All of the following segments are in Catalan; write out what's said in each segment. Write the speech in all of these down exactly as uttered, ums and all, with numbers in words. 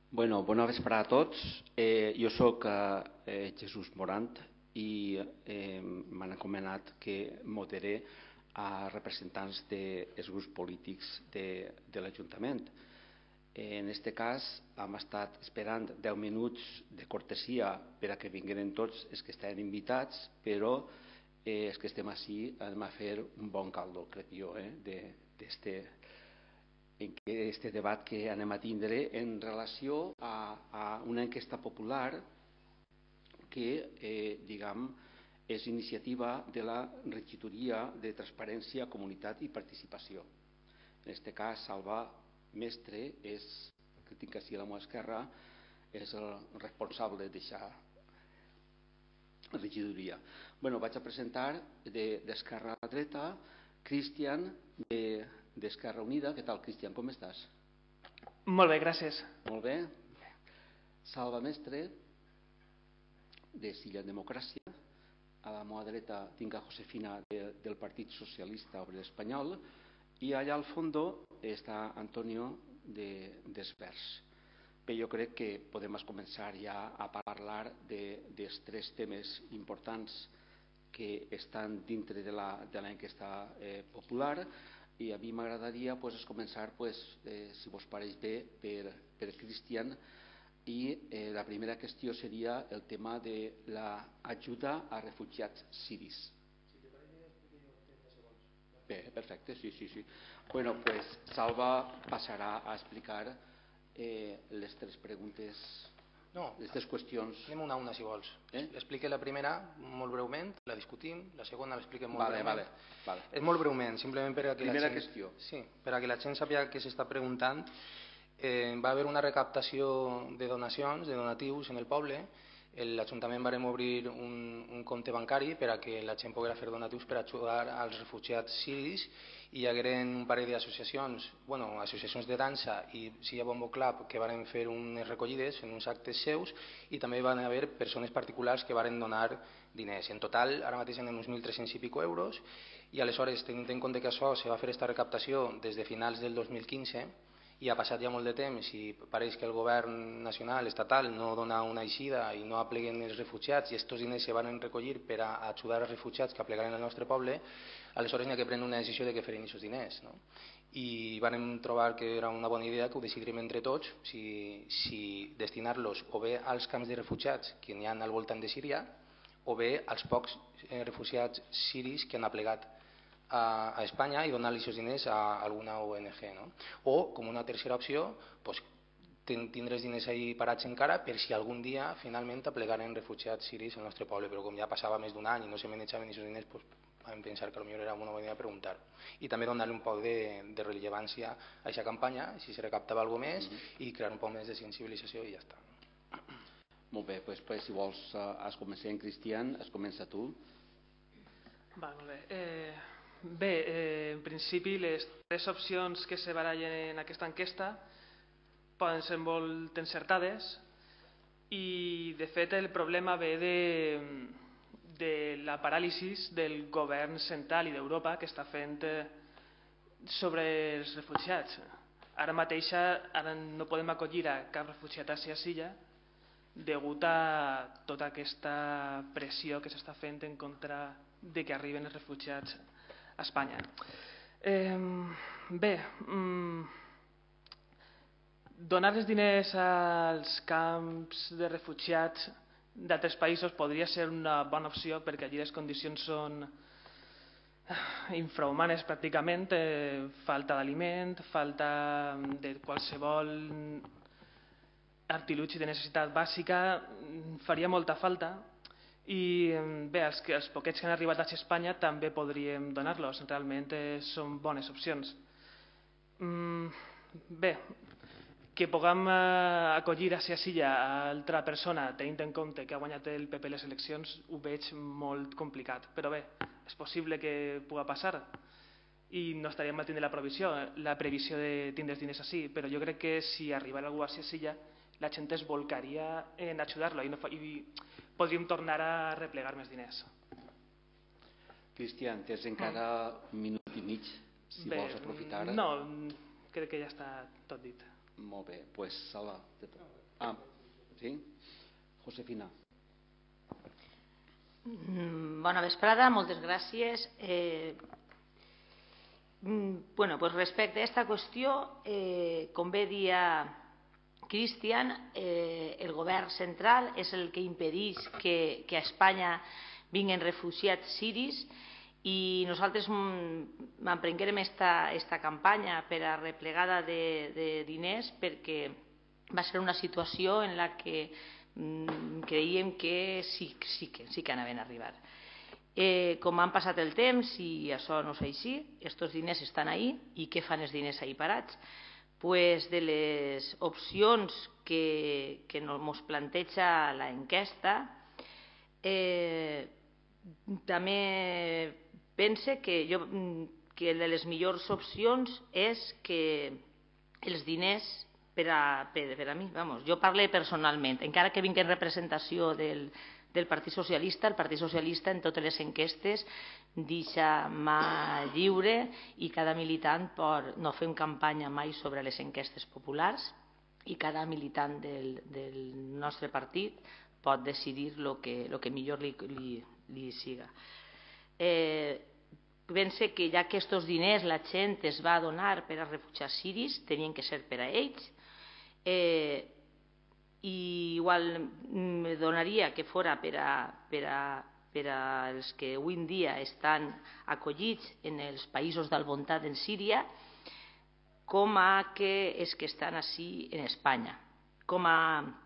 Bueno, bona vesprada a tots. Eh, jo sóc eh, Jesús Morant i eh, m'han encomanat que moderé a representants dels grups polítics de, de l'Ajuntament. Eh, en aquest cas hem estat esperant deu minuts de cortesia per a que vingueren tots els que estaven invitats, però eh, els que estem així hem de fer un bon caldo, crec jo, eh, d'este en este debat que anem a tindre en relació a, a una enquesta popular que, eh, diguem, és iniciativa de la Regidoria de Transparència, Comunitat i Participació. En aquest cas, Salva Mestre, és, que tinc així a la meva esquerra, és el responsable d'aquesta regidoria. Bueno, vaig a presentar d'esquerra a dreta Cristian, de d'Esquerra Unida. Què tal, Cristian? Com estàs? Molt bé, gràcies. Molt bé. Salva Mestre, de Silla Democràcia. A la meva dreta tinc a Josefina, de, del Partit Socialista Obrer Espanyol. I allà al fondo està Antonio, de, d'Esvers. Bé, jo crec que podem començar ja a parlar de, dels tres temes importants que estan dintre de la, de l'enquesta eh, popular. I a mi m'agradaria pues, començar, pues, eh, si vos pareix bé, per, per Cristian. I eh, la primera qüestió seria el tema de l'ajuda a refugiats siris. Bé, perfecte, sí, sí, sí. Bueno, pues Salva passarà a explicar eh, les tres preguntes, no, les tres qüestions. Anem una a una, si vols. Eh? Explique la primera molt breument, la discutim, la segona l'expliquem molt vale, breument. Vale, vale. És molt breument, simplement per a que primera la gent... qüestió. Sí, per a que la gent sàpiga què s'està preguntant. Eh, va haver una recaptació de donacions, de donatius en el poble. L'Ajuntament va obrir un, un compte bancari per a que la gent pogués fer donatius per ajudar als refugiats siris, i hi hagueren un parell d'associacions, bueno, associacions de dansa i Silla Bombo Club, que van fer unes recollides en uns actes seus, i també van haver persones particulars que van donar diners. En total, ara mateix en uns mil tres-cents i pico euros, i aleshores, tenint en compte que això se va fer esta recaptació des de finals del dos mil quinze, i ha passat ja molt de temps i pareix que el govern nacional, estatal, no dona una eixida i no apleguen els refugiats, i aquests diners se van recollir per a ajudar els refugiats que aplegaren al nostre poble. Aleshores n'hi ha que prendre una decisió de què fer aquests diners, no? I vam trobar que era una bona idea, que ho decidiríem entre tots, si, si destinar-los o bé als camps de refugiats que n'hi ha al voltant de Síria, o bé als pocs eh, refugiats siris que han aplegat a, a Espanya, i donar-li aquests diners a alguna O N G, no? O, com una tercera opció, pues, tindre els diners ahí parats encara per si algun dia finalment aplegaren refugiats siris al nostre poble, però com ja passava més d'un any i no se manejaven aquests diners, pues, vam pensar que potser era una bona idea preguntar. I també donar-li un poc de, de rellevància a aquesta campanya, si se recaptava alguna més, mm-hmm. i crear un poc més de sensibilització i ja està. Molt bé, doncs, pues, si vols es comença en Cristian, es comença tu. Va, molt bé. Eh... Bé, eh, en principi les tres opcions que se barallen en aquesta enquesta poden ser molt encertades, i de fet el problema ve de, de la paràlisi del govern central i d'Europa que està fent sobre els refugiats. Ara mateix ara no podem acollir a cap refugiat a Silla degut a tota aquesta pressió que s'està fent en contra de que arriben els refugiats a Espanya. Eh, bé, mm, donar els diners als camps de refugiats d'altres països podria ser una bona opció, perquè allí les condicions són infrahumanes pràcticament, eh, falta d'aliment, falta de qualsevol artilugi de necessitat bàsica, faria molta falta. I bé, els, els poquets que han arribat a Espanya també podríem donar-los, realment eh, són bones opcions. Mm, bé, que puguem eh, acollir a Silla a altra persona tenint en compte que ha guanyat el P P les eleccions, ho veig molt complicat, però bé, és possible que pugui passar i no estaria mal tindre la previsió, la previsió de tindre els diners així, però jo crec que si arribara algú a Silla la gent es volcaria en ajudar-lo i, no fa, i podríem tornar a replegar més diners. Cristian, tens encara un minut i mig, si Bé, vols aprofitar. No, crec que ja està tot dit. Molt bé, doncs Salva. Ah, sí? Josefina. Bona vesprada, moltes gràcies. Eh, bueno, pues respecte a aquesta qüestió, eh, com bé dia Cristian, eh, el govern central és el que impedeix que, que a Espanya vinguin refugiats siris i nosaltres emprenguérem aquesta campanya per a replegada de, de diners perquè va ser una situació en la que mm, creiem que sí, sí, que sí que anaven a arribar. Eh, com han passat el temps i això no és així, aquests diners estan ahí i què fan els diners ahí parats? Pues de les opcions que, que ens planteja l'enquesta, eh, també pense que, jo, que de les millors opcions és que els diners per a, per, per a mi, vamos, jo parlo personalment, encara que vingui en representació del, del Partit Socialista, el Partit Socialista en totes les enquestes deixa mà lliure i cada militant pot, no fem campanya mai sobre les enquestes populars i cada militant del, del nostre partit pot decidir el que, lo que millor li, li, li siga. Eh, pense que ja que aquests diners la gent es va donar per a refugiats siris, tenien que ser per a ells. Eh, i igual me donaria que fora per a, per a, per als que avui en dia estan acollits en els països del voltant en Síria com a que els que estan així en Espanya. Com a,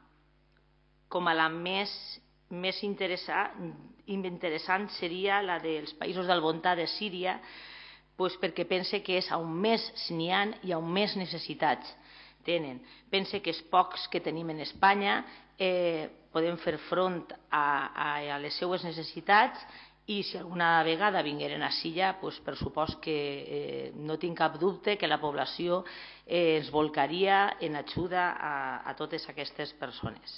com a la més, més interessant, interessant seria la dels països del voltant de Síria, pues perquè pense que és on més n'hi ha i on més necessitats tenen. Pense que els pocs que tenim en Espanya eh, podem fer front a, a, a les seues necessitats i si alguna vegada vingueren a Silla, pues, per supost que eh, no tinc cap dubte que la població eh, es volcaria en ajuda a, a totes aquestes persones.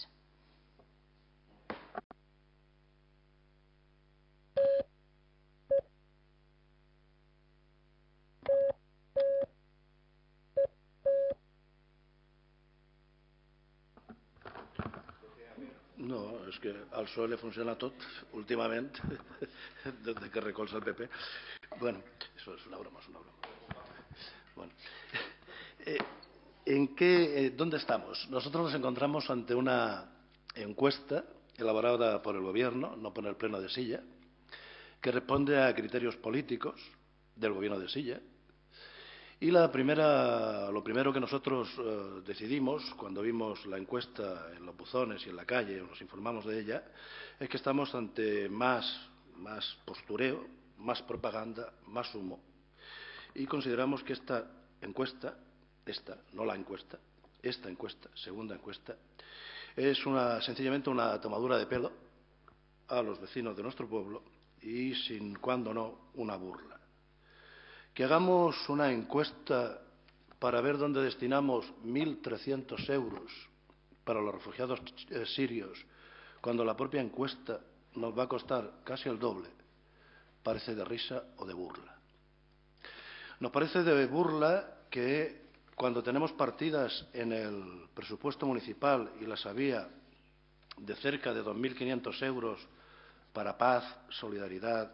No, és que al P S O E le funciona tot últimament, desde que recolza el P P. Bueno, eso es una broma, es una broma. Bueno, eh, ¿en qué, eh, ¿dónde estamos? Nosotros nos encontramos ante una encuesta elaborada por el Gobierno, no por el Pleno de Silla, que responde a criterios políticos del Gobierno de Silla. Y la primera, lo primero que nosotros eh, decidimos cuando vimos la encuesta en los buzones y en la calle, o nos informamos de ella, es que estamos ante más, más postureo, más propaganda, más humo. Y consideramos que esta encuesta, esta, no la encuesta, esta encuesta, segunda encuesta, es una, sencillamente una tomadura de pelo a los vecinos de nuestro pueblo y, sin cuando no, una burla. Que hagamos una encuesta para ver dónde destinamos mil trescientos euros para los refugiados sirios, cuando la propia encuesta nos va a costar casi el doble, parece de risa o de burla. Nos parece de burla que cuando tenemos partidas en el presupuesto municipal y las había de cerca de dos mil quinientos euros para paz, solidaridad,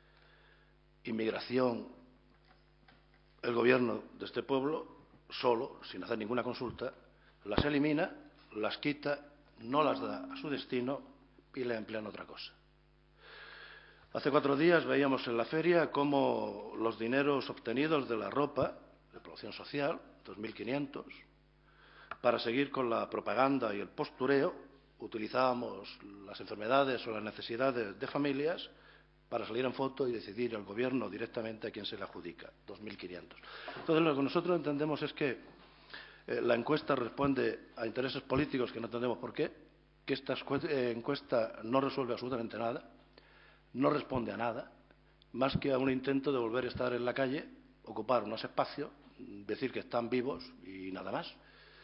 inmigración, el Gobierno de este pueblo, solo, sin hacer ninguna consulta, las elimina, las quita, no las da a su destino y le emplea en otra cosa. Hace cuatro días veíamos en la feria cómo los dineros obtenidos de la ropa de promoción social, dos mil quinientos, para seguir con la propaganda y el postureo, utilizábamos las enfermedades o las necesidades de familias para salir en foto y decidir al Gobierno directamente a quién se le adjudica, dos mil quinientos. Entonces, lo que nosotros entendemos es que eh, la encuesta responde a intereses políticos que no entendemos por qué, que esta encuesta no resuelve absolutamente nada, no responde a nada, más que a un intento de volver a estar en la calle, ocupar unos espacios, decir que están vivos y nada más.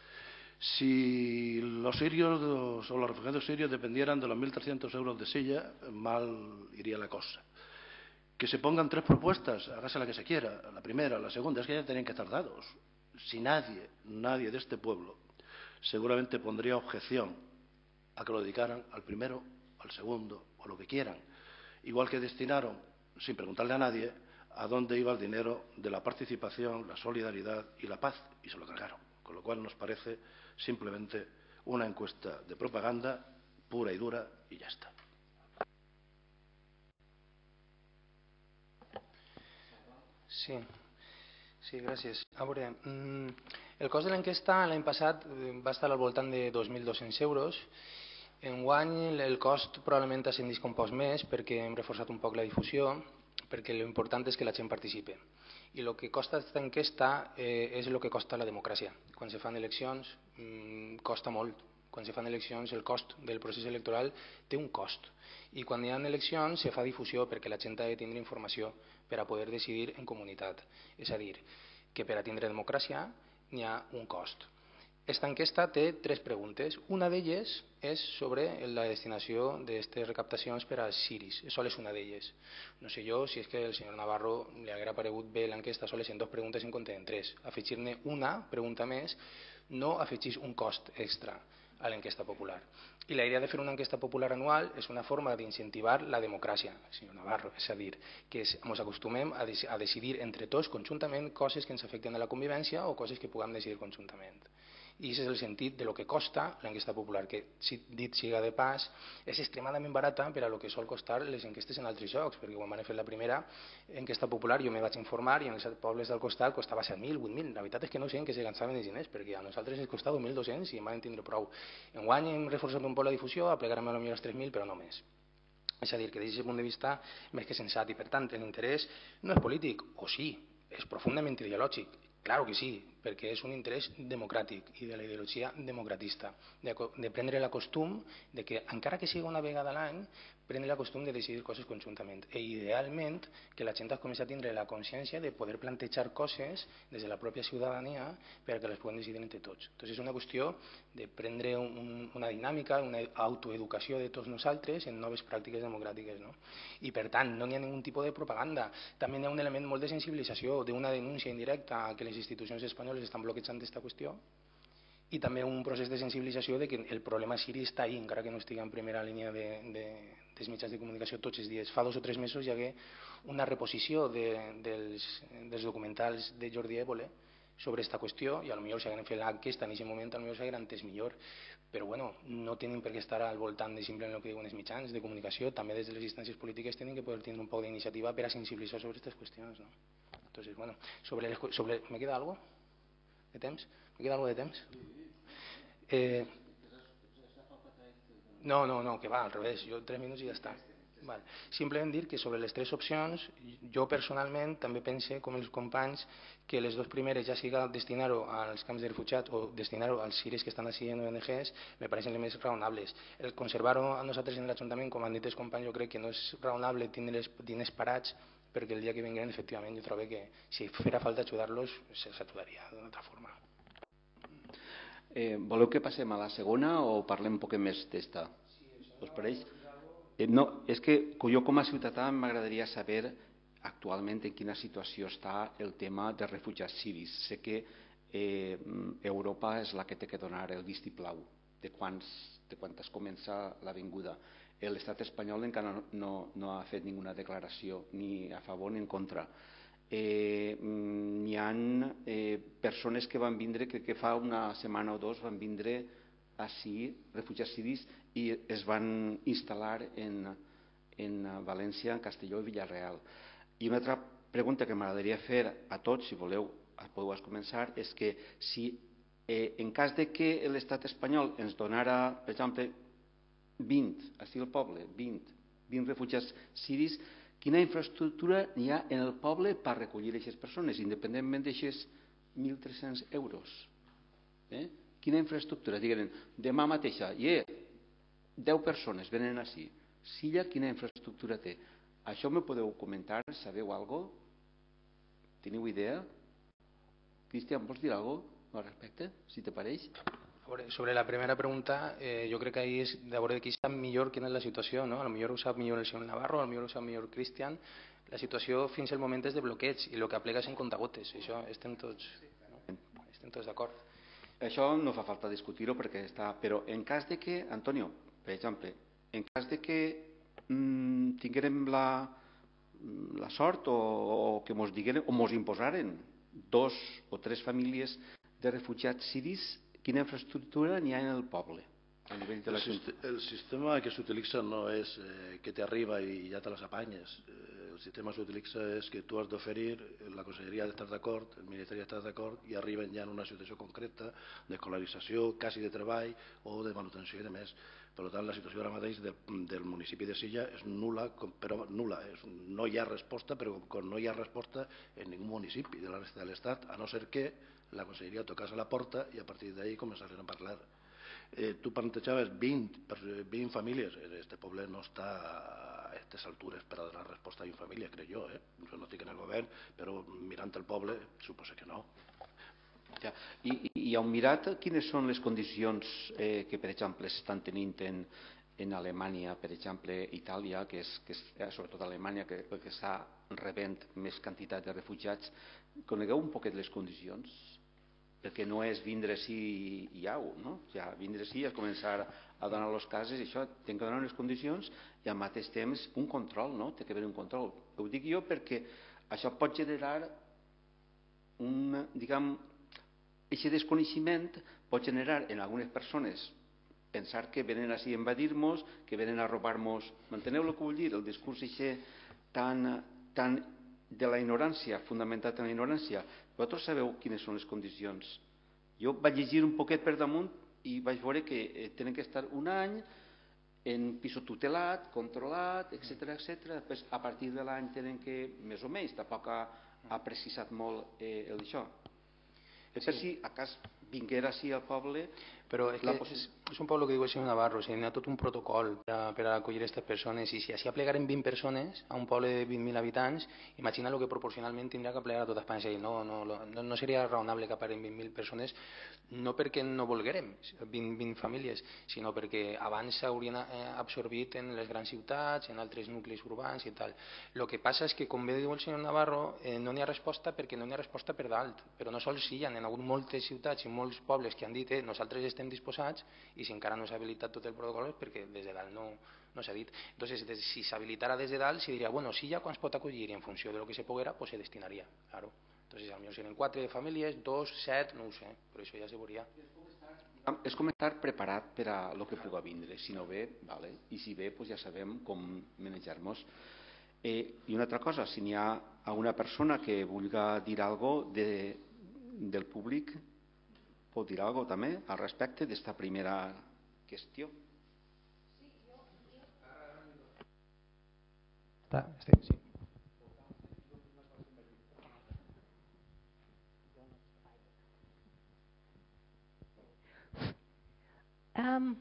Si los sirios o los refugiados sirios dependieran de los mil trescientos euros de Silla, mal iría la cosa. Que se pongan tres propuestas, hágase la que se quiera, la primera, la segunda, es que ya tenían que estar dados. si nadie, nadie de este pueblo seguramente pondría objeción a que lo dedicaran al primero, al segundo o lo que quieran. Igual que destinaron, sin preguntarle a nadie, a dónde iba el dinero de la participación, la solidaridad y la paz, y se lo cargaron. Con lo cual nos parece simplemente una encuesta de propaganda pura y dura y ya está. Sí, sí, gràcies. A veure, el cost de l'enquesta l'any passat va estar al voltant de dos mil dos-cents euros. Enguany el cost probablement ha ascendit un poc més perquè hem reforçat un poc la difusió, perquè l'important és que la gent participi. I el que costa aquesta enquesta eh, és el que costa la democràcia. Quan se fan eleccions mmm, costa molt. Quan se fan eleccions el cost del procés electoral té un cost. I quan hi ha eleccions se fa difusió perquè la gent ha de tindre informació per a poder decidir en comunitat. És a dir, que per a tindre democràcia n'hi ha un cost. Esta enquesta té tres preguntes. Una d'elles és sobre la destinació d'aquestes recaptacions per als ciris. Sols és una d'elles. No sé jo si és que el senyor Navarro li haguera paregut bé l'enquesta sols en dues preguntes en compte en tres. Afegir-ne una pregunta més no afegís un cost extra a l'enquesta popular. I la idea de fer una enquesta popular anual és una forma d'incentivar la democràcia, senyor Navarro, és a dir, que ens acostumem a, a decidir entre tots conjuntament coses que ens afecten a la convivència o coses que puguem decidir conjuntament. I aquest és el sentit de lo que costa l'enquesta popular, que, dit siga de pas, és extremadament barata per a lo que sol costar les enquestes en altres llocs, perquè quan van fer la primera enquesta popular jo me vaig informar i en els pobles del costat costava set mil, vuit mil. La veritat és que no sé en què se gansaven els diners, perquè a nosaltres ens costava dos mil dos-cents i en van tindre prou. Enguany hem reforçat un poc la difusió, aplegarem a potser els tres mil, però no més. És a dir, que des d'aquest punt de vista més que sensat i per tant l'interès no és polític, o sí, és profundament ideològic. Claro que sí, perquè és un interès democràtic i de la ideologia democratista, de, de prendre la costum de que, encara que sigui una vegada a l'any, prendre la costum de decidir coses conjuntament. I idealment que la gent comenci a tindre la consciència de poder plantejar coses des de la pròpia ciutadania perquè les puguem decidir entre tots. Entonces és una qüestió de prendre un, una dinàmica, una autoeducació de tots nosaltres en noves pràctiques democràtiques. No? I per tant no n'hi ha ningun tipus de propaganda. També hi ha un element molt de sensibilització, d'una denúncia indirecta que les institucions espanyoles estan bloquejant aquesta qüestió i també un procés de sensibilització de que el problema siri està ahí, encara que no estigui en primera línia de, de, dels mitjans de comunicació tots els dies. Fa dos o tres mesos hi hagué una reposició de, dels, dels documentals de Jordi Évole sobre aquesta qüestió i potser si haguem fet l'enquesta en aquest moment potser s'hagueren entès millor, però bueno, no tenen per què estar al voltant de simplement el que diuen els mitjans de comunicació, també des de les instàncies polítiques tenen que poder tindre un poc d'iniciativa per a sensibilitzar sobre aquestes qüestions. No? Entonces, bueno, sobre, les, sobre ¿me queda algo de temps? ¿Me queda algo de temps? Eh, no, no, no, que va, al revés, jo tres minuts i ja està. Vale. Simplement dir que sobre les tres opcions, jo personalment també pense, com els companys, que les dues primeres, ja siga destinar-ho als camps de refugiats o destinar-ho als siris que estan així en O N Ges, me pareixen les més raonables. El conservar-ho a nosaltres en l'Ajuntament, com han dit els companys, jo crec que no és raonable tindre els diners parats perquè el dia que vinguen, efectivament, jo trobo que si farà falta ajudar-los, s'ajudaria d'una altra forma. Eh, voleu que passem a la segona o parlem un poc més d'esta? Us pareix? Eh, no, és que jo com a ciutadà m'agradaria saber actualment en quina situació està el tema de refugiats siris. Sé que eh, Europa és la que té que donar el vistiplau de, quants, de quan es comença l'avinguda. L'estat espanyol encara no, no ha fet ninguna declaració ni a favor ni en contra. Eh, hi ha eh, persones que van vindre, crec que fa una setmana o dos van vindre així, refugiats siris, i es van instal·lar en, en València, en Castelló i Villarreal. I una altra pregunta que m'agradaria fer a tots, si voleu, podeu començar, és que si eh, en cas de que l'estat espanyol ens donara, per exemple, vint, així el poble, vint, vint refugiats siris, quina infraestructura hi ha en el poble per recollir aquestes persones, independentment d'aquests mil tres-cents euros? Eh? Quina infraestructura? Diguem, demà mateixa, yeah, deu persones venen així. Silla, quina infraestructura té? Això m'ho podeu comentar? Sabeu alguna cosa? Teniu idea? Cristian, vols dir alguna cosa al respecte, si te pareix? Sobre la primera pregunta, eh, jo crec que ahí és de veure qui sap millor quina és la situació, no? A lo millor ho sap millor el senyor Navarro, a lo millor ho sap millor Cristian. La situació fins al moment és de bloqueig i el que aplega és en contagotes, això estem tots... No? estem tots d'acord. Això no fa falta discutir-ho perquè està... Però en cas de que, Antonio, per exemple, en cas de que mmm, tinguérem la, la sort o, o que mos digueren o mos imposaren dos o tres famílies de refugiats siris, quina infraestructura n'hi ha en el poble? A nivell de la... el, el sistema que s'utilitza no és eh, que t'arriba i ja te les apanyes. Eh, el sistema s'utilitza és que tu has d'oferir, la conselleria ha d'estar d'acord, el ministeri ha d'estar d'acord i arriben ja en una situació concreta d'escolarització, quasi de treball o de manutenció i de més. Per tant, la situació ara mateix de, del municipi de Silla és nul·la, però nul·la. És, no hi ha resposta, però com no hi ha resposta en ningú municipi de la resta de l'Estat, a no ser que la conselleria tocase la porta i a partir d'ahí començarem a parlar. Eh, tu plantejaves vint, vint famílies. Este poble no està a aquestes altures per a donar resposta a vint famílies, crec jo. Eh? Jo no estic en el govern, però mirant el poble, suposo que no. Ja. I, I heu mirat quines són les condicions eh, que, per exemple, s'estan tenint en, en Alemanya, per exemple, Itàlia, que és, que és sobretot Alemanya, que, que està rebent més quantitat de refugiats. Conegueu un poquet les condicions? Perquè no és vindre sí i au, no? Ja, vindre sí és començar a donar les cases i això, té que donar unes condicions i al mateix temps un control, no? Té que haver un control. Ho dic jo perquè això pot generar un, diguem, aquest desconeixement pot generar en algunes persones pensar que venen així a invadir-nos, que venen a robar-nos. M'enteneu el que vull dir? El discurs aquest tan, tan de la ignorància, fundamentat en la ignorància. Vosaltres sabeu quines són les condicions. Jo vaig llegir un poquet per damunt i vaig veure que eh, tenen que estar un any en piso tutelat, controlat, etcètera, etcètera. Després, a partir de l'any tenen que, més o menys, tampoc ha, ha precisat molt eh, el d'això. És per si a cas vinguera així al poble... Però és, que és, és un poc el que diu el senyor Navarro, o sigui, hi ha tot un protocol per a, per a acollir aquestes persones i si així aplegaren vint persones a un poble de vint mil habitants, imagina el que proporcionalment tindrà que aplegar a tota Espanya. No, no, no, no seria raonable que apleguen vint mil persones, no perquè no volguérem vint, vint famílies, sinó perquè abans s'haurien absorbit en les grans ciutats, en altres nuclis urbans i tal. El que passa és que, com bé diu el senyor Navarro, eh, no n'hi ha resposta perquè no n'hi ha resposta per dalt, però no sols si hi ha, en hagut moltes ciutats i molts pobles que han dit eh, nosaltres estem disposats i si encara no s'ha habilitat tot el protocol és perquè des de dalt no, no s'ha dit. Entonces, des, si s'habilitara des de dalt, se diria, bueno, si ja quants pot acollir i en funció de lo que se poguera, pues se destinaria, claro. Entonces, a millor seran quatre famílies, dos, set, no ho sé, però això ja se veuria. És com estar preparat per a lo que puga vindre. Si no ve, vale. I si ve, pues ja sabem com manejar-nos. Eh, I una altra cosa, si n'hi ha una persona que vulgui dir alguna cosa de, del públic, pot dir alguna cosa també al respecte d'esta primera qüestió. Sí, sí. Um,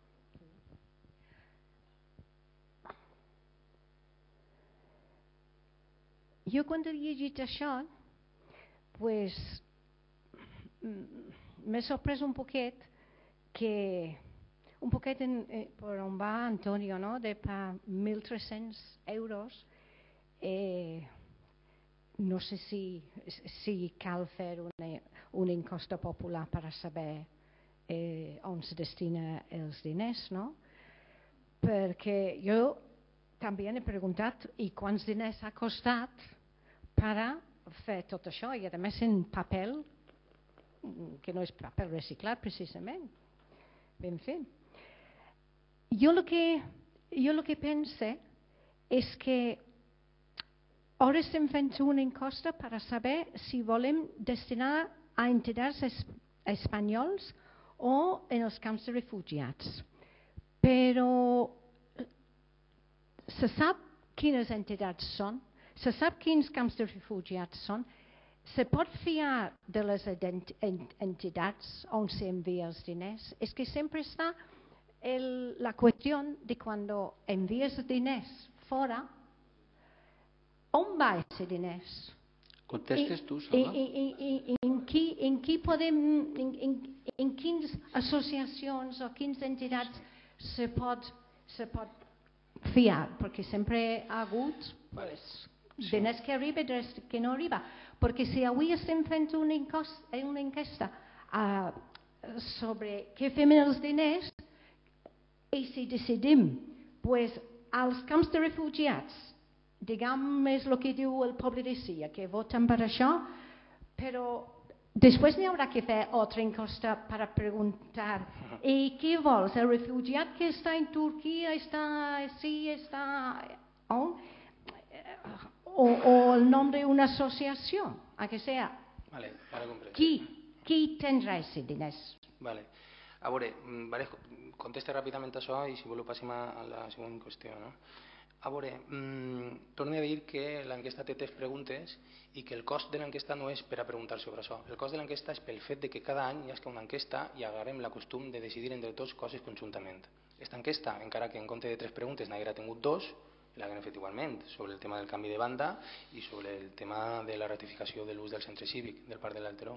jo quan he llegit això, pues, m'he sorprès un poquet que un poquet en, eh, per on va Antonio, no? De per mil tres-cents euros eh, no sé si, si cal fer una, una encosta popular per a saber eh, on se destina els diners, no? Perquè jo també he preguntat i quants diners ha costat per a fer tot això i a més en paper que no és paper reciclat precisament. Ben fet. Jo el que, jo el que pense és que ara estem fent una encosta per a saber si volem destinar a entitats es, espanyols o en els camps de refugiats. Però se sap quines entitats són, se sap quins camps de refugiats són, se pot fiar de les entitats on s'envia els diners. És que sempre està el, la qüestió de quan envies diners fora, on va aquests diners? Contestes tu, Salva? I, i, i, i, en, qui, en qui podem, en, en, en quines associacions o quines entitats se pot, se pot fiar? Perquè sempre ha hagut pues, diners que arriba i diners que no arriba. Perquè si avui estem fent una enquesta sobre què fem amb els diners i si decidim, pues, als camps de refugiats, diguem, és el que diu el poble de Sia, que voten per això, però després n'hi haurà que fer altra enquesta per preguntar i què vols, el refugiat que està en Turquia, està així, està... on? O, o el nom d'una associació, a que sea. Vale, ara compré. Qui, qui tindrà aquests diners? Vale. A veure, vale, conteste ràpidament això i si voleu passem a la següent qüestió. No? A veure, mmm, torno a dir que l'enquesta té tres preguntes i que el cost de l'enquesta no és per a preguntar sobre això. El cost de l'enquesta és pel fet de que cada any hi ha una enquesta i agarrem la costum de decidir entre tots coses conjuntament. Aquesta enquesta, encara que en compte de tres preguntes n'haguera tingut dos, l'haguem fet igualment, sobre el tema del canvi de banda i sobre el tema de la ratificació de l'ús del centre cívic del Parc de l'Alteró,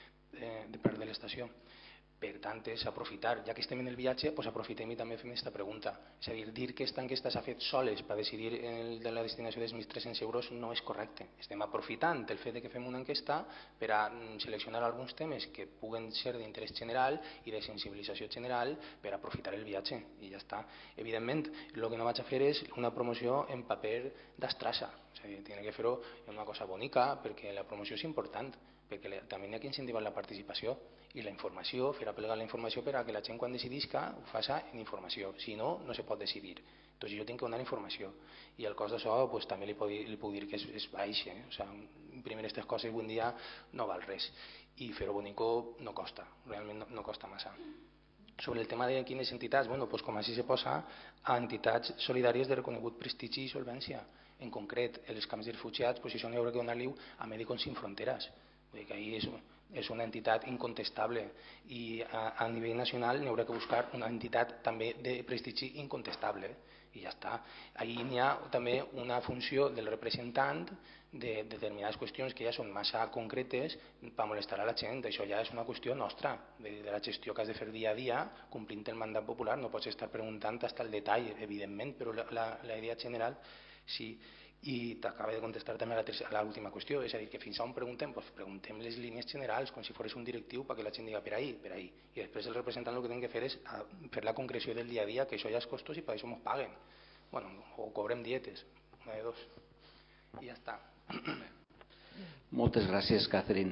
eh, del Parc de l'Estació. Per tant, és aprofitar, ja que estem en el viatge, doncs aprofitem i també fem aquesta pregunta. És a dir, dir que aquesta enquesta s'ha fet soles per decidir el de la destinació dels mil tres-cents euros no és correcte. Estem aprofitant el fet de que fem una enquesta per a seleccionar alguns temes que puguen ser d'interès general i de sensibilització general per aprofitar el viatge. I ja està. Evidentment, el que no vaig a fer és una promoció en paper d'estrassa. És a dir, tiene que fer-ho en una cosa bonica perquè la promoció és important, perquè també hi ha que incentivar la participació i la informació, fer apel·lar la informació per a que la gent quan decidisca ho faci en informació, si no, no se pot decidir. Doncs jo tinc que donar informació i el cost d'això pues, també li puc, li puc dir que és, és baix, eh? O sigui, imprimir aquestes coses avui en dia no val res i fer-ho bonico no costa, realment no, no costa massa. Sobre el tema de quines entitats, bueno, pues, com així se posa a entitats solidàries de reconegut prestigi i solvència. En concret, els camps de refugiats, pues, això n'hi haurà que donar-li a Médicos Sin Fronteras. Vull dir que ahir és, és una entitat incontestable i a, a nivell nacional n'hi haurà que buscar una entitat també de prestigi incontestable i ja està. Ahir n'hi ha també una funció del representant de determinades qüestions que ja són massa concretes per molestar a la gent. Això ja és una qüestió nostra, de, de la gestió que has de fer dia a dia complint el mandat popular. No pots estar preguntant fins al detall, evidentment, però la, la, la idea general sí. I t'acaba de contestar també a l'última qüestió, és a dir, que fins on preguntem, doncs preguntem les línies generals com si fos un directiu perquè la gent diga per ahí, per ahí. I després el representant el que té que fer és fer la concreció del dia a dia, que això ja és costos i per això ens paguen. Bueno, o cobrem dietes, una de dos. I ja està. Moltes gràcies, Catherine.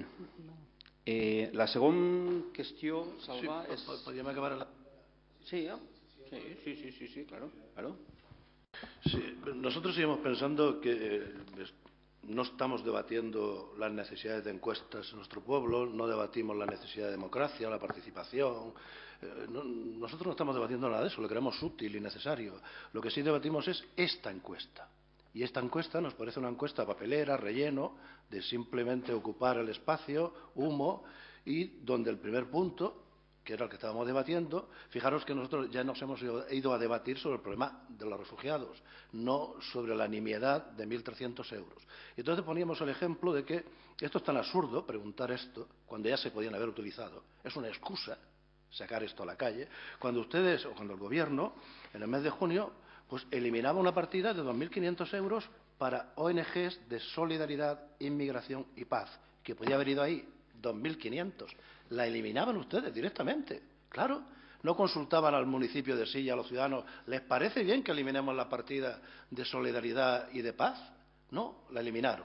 Eh, la segona qüestió, Salva, sí, és... Podríem acabar la... Sí, ¿eh? sí, sí, sí, sí, sí, claro, claro. Sí, nosotros seguimos pensando que eh, no estamos debatiendo las necesidades de encuestas en nuestro pueblo, no debatimos la necesidad de democracia, la participación. Eh, no, nosotros no estamos debatiendo nada de eso, lo creemos útil y necesario. Lo que sí debatimos es esta encuesta. Y esta encuesta nos parece una encuesta papelera, relleno, de simplemente ocupar el espacio, humo, y donde el primer punto, que era el que estábamos debatiendo, fijaros que nosotros ya nos hemos ido a debatir sobre el problema de los refugiados, no sobre la nimiedad de mil trescientos euros. Y entonces poníamos el ejemplo de que esto es tan absurdo, preguntar esto, cuando ya se podían haber utilizado, es una excusa sacar esto a la calle, cuando ustedes, o cuando el Gobierno, en el mes de junio, pues eliminaba una partida de dos mil quinientos euros para O N Ges de solidaridad, inmigración y paz, que podía haber ido ahí dos mil quinientos. La eliminaban ustedes directamente, claro. No consultaban al municipio de Silla, a los ciudadanos, ¿les parece bien que eliminemos la partida de solidaridad y de paz? No, la eliminaron.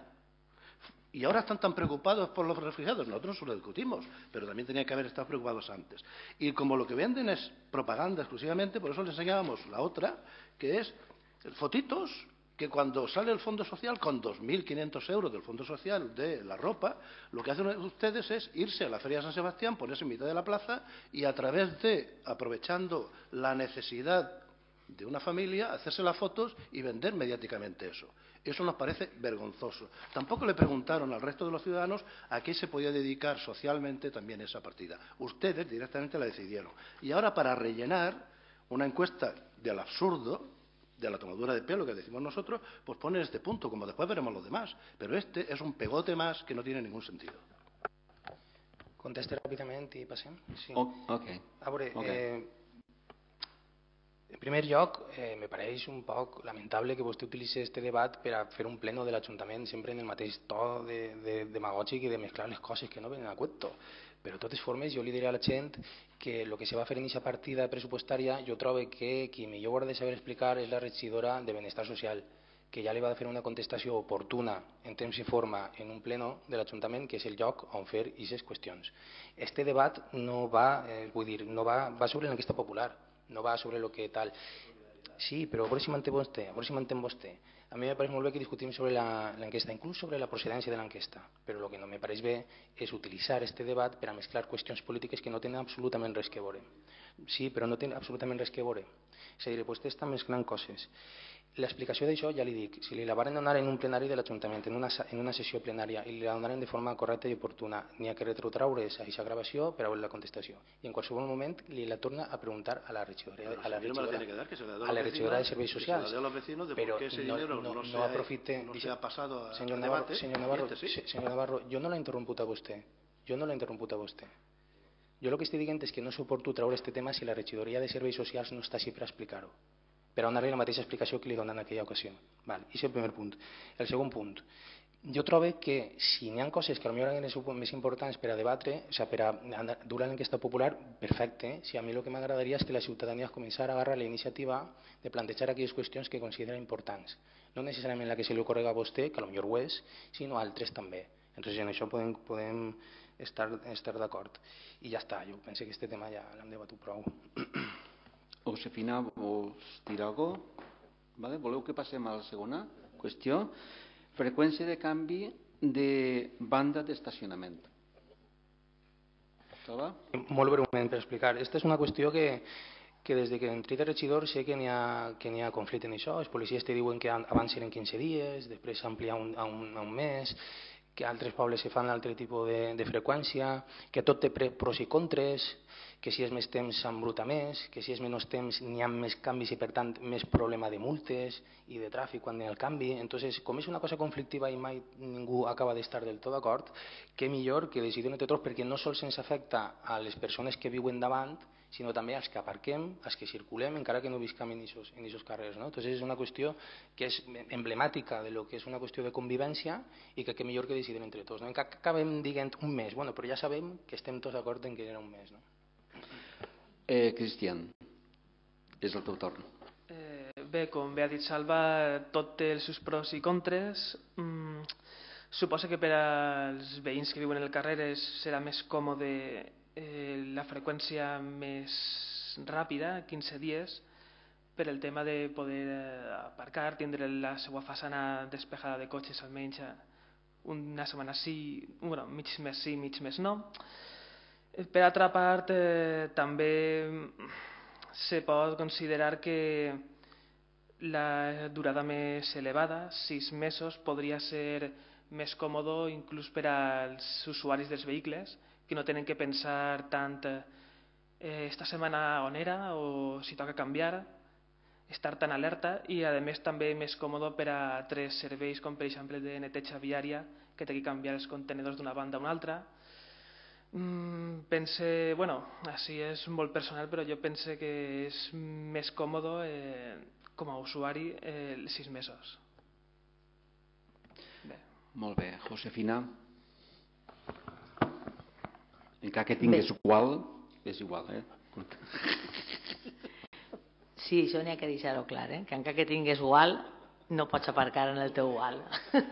Y ahora están tan preocupados por los refugiados. Nosotros lo discutimos, pero también tenían que haber estado preocupados antes. Y como lo que venden es propaganda exclusivamente, por eso les enseñábamos la otra, que es fotitos que cuando sale el Fondo Social, con dos mil quinientos euros del Fondo Social de la ropa, lo que hacen ustedes es irse a la Feria de San Sebastián, ponerse en mitad de la plaza y a través de, aprovechando la necesidad de una familia, hacerse las fotos y vender mediáticamente eso. Eso nos parece vergonzoso. Tampoco le preguntaron al resto de los ciudadanos a qué se podía dedicar socialmente también esa partida. Ustedes directamente la decidieron. Y ahora, para rellenar una encuesta del absurdo, de la tomadura de pelo que decimos nosotros, pues ponen este punto, como después veremos los demás. Pero este es un pegote más que no tiene ningún sentido. Conteste ràpidament i passem. Sí. Oh, ok. A veure, okay. eh, primer lloc, eh, me pareix un poc lamentable que vostè utilitzi aquest debat per a fer un pleno de l'Ajuntament sempre en el mateix to de, de demagògic i de mesclar les coses que no venen a cuento. Però de totes formes jo li diré a la gent que el que se va fer en aquesta partida pressupostària jo trobo que qui millor ho ha de saber explicar és la regidora de Benestar Social, que ja li va fer una contestació oportuna en temps i forma en un pleno de l'Ajuntament, que és el lloc on fer aquestes qüestions. Este debat no va, eh, vull dir, no va, va sobre l'enquesta popular, no va sobre el que tal. Sí, però a veure si m'entén vostè, a veure si m'entén vostè. A mi me pareix molt bé que discutim sobre l'enquesta, inclús sobre la procedència de l'enquesta, però el que no me pareix bé és utilitzar este debat per a mesclar qüestions polítiques que no tenen absolutament res que veure. Sí, però no tenen absolutament res que veure. És a dir, vostè està mesclant coses. L'explicació d'això, ja li dic, si li la varen donar en un plenari de l'Ajuntament, en, una, en una sessió plenària, i li la donaren de forma correcta i oportuna, n'hi ha que retrotraure's a aquesta gravació per a veure la contestació. I en qualsevol moment li la torna a preguntar a la regidora, a la regidora, a la regidora de Serveis Socials. Però no, no, no aprofite... Senyor Navarro, senyor Navarro, senyor Navarro, jo no l'he interromput a vostè. Jo no l'he interromput a vostè. Jo el que estic dient és que no suporto treure aquest tema si la regidoria de Serveis Socials no està així per explicar-ho, per a donar-li la mateixa explicació que li donen en aquella ocasió. Val, és el primer punt. El segon punt. Jo trobo que si n'hi ha coses que potser eren més importants per a debatre, o sigui, per a dur l'enquesta popular, perfecte. Si a mi el que m'agradaria és que la ciutadania començara a agarrar la iniciativa de plantejar aquelles qüestions que considera importants. No necessàriament la que se li ocorrega a vostè, que potser ho és, sinó altres també. Entonces, en això podem, podem estar, estar d'acord. I ja està, jo penso que aquest tema ja l'hem debatut prou. Josefina, vols dir alguna cosa? Vale? Voleu que passem a la segona qüestió? Freqüència de canvi de banda d'estacionament. Molt breument per explicar. Aquesta és una qüestió que, que des que entri de regidor sé que n'hi ha, que n'hi ha conflicte en això. Els policies te diuen que abans eren quinze dies, després s'amplia un, a, un, a un mes, que altres pobles se fan altre tipus de, de freqüència, que tot té pros i contres, que si és més temps s'embruta més, que si és menys temps n'hi ha més canvis i per tant més problema de multes i de tràfic quan hi ha el canvi. Entonces, com és una cosa conflictiva i mai ningú acaba d'estar del tot d'acord, què millor que decidir entre tots, perquè no sols ens afecta a les persones que viuen davant, sinó també als que aparquem, als que circulem, encara que no visquem en aquests carrers. No? Entonces, és una qüestió que és emblemàtica de lo que és una qüestió de convivència i que què millor que decidir entre tots. No? Encara acabem dient un mes, bueno, però ja sabem que estem tots d'acord en que era un mes. No? Eh, Cristian, és el teu torn. Eh, bé, com bé ha dit Salva, tot té els seus pros i contres. Mm, suposa que per als veïns que viuen al carrer és, serà més còmode eh, la freqüència més ràpida, quinze dies, per el tema de poder aparcar, tindre la seva façana despejada de cotxes almenys una setmana sí, bueno, mig mes sí, mig mes no. Per altra part, eh, també se pot considerar que la durada més elevada, sis mesos, podria ser més còmode inclús per als usuaris dels vehicles, que no tenen que pensar tant eh, esta setmana on era o si toca canviar, estar tan alerta i a més també més còmode per a altres serveis com per exemple de neteja viària que té que canviar els contenedors d'una banda a una altra. Mm, pense, bueno, així és molt personal, però jo pense que és més còmode eh, com a usuari eh, sis mesos. Bé. Molt bé. Josefina? Encara que tingués igual, és igual, eh? Sí, això n'hi ha que deixar-ho clar, eh? Que encara que tingués igual, no pots aparcar en el teu igual.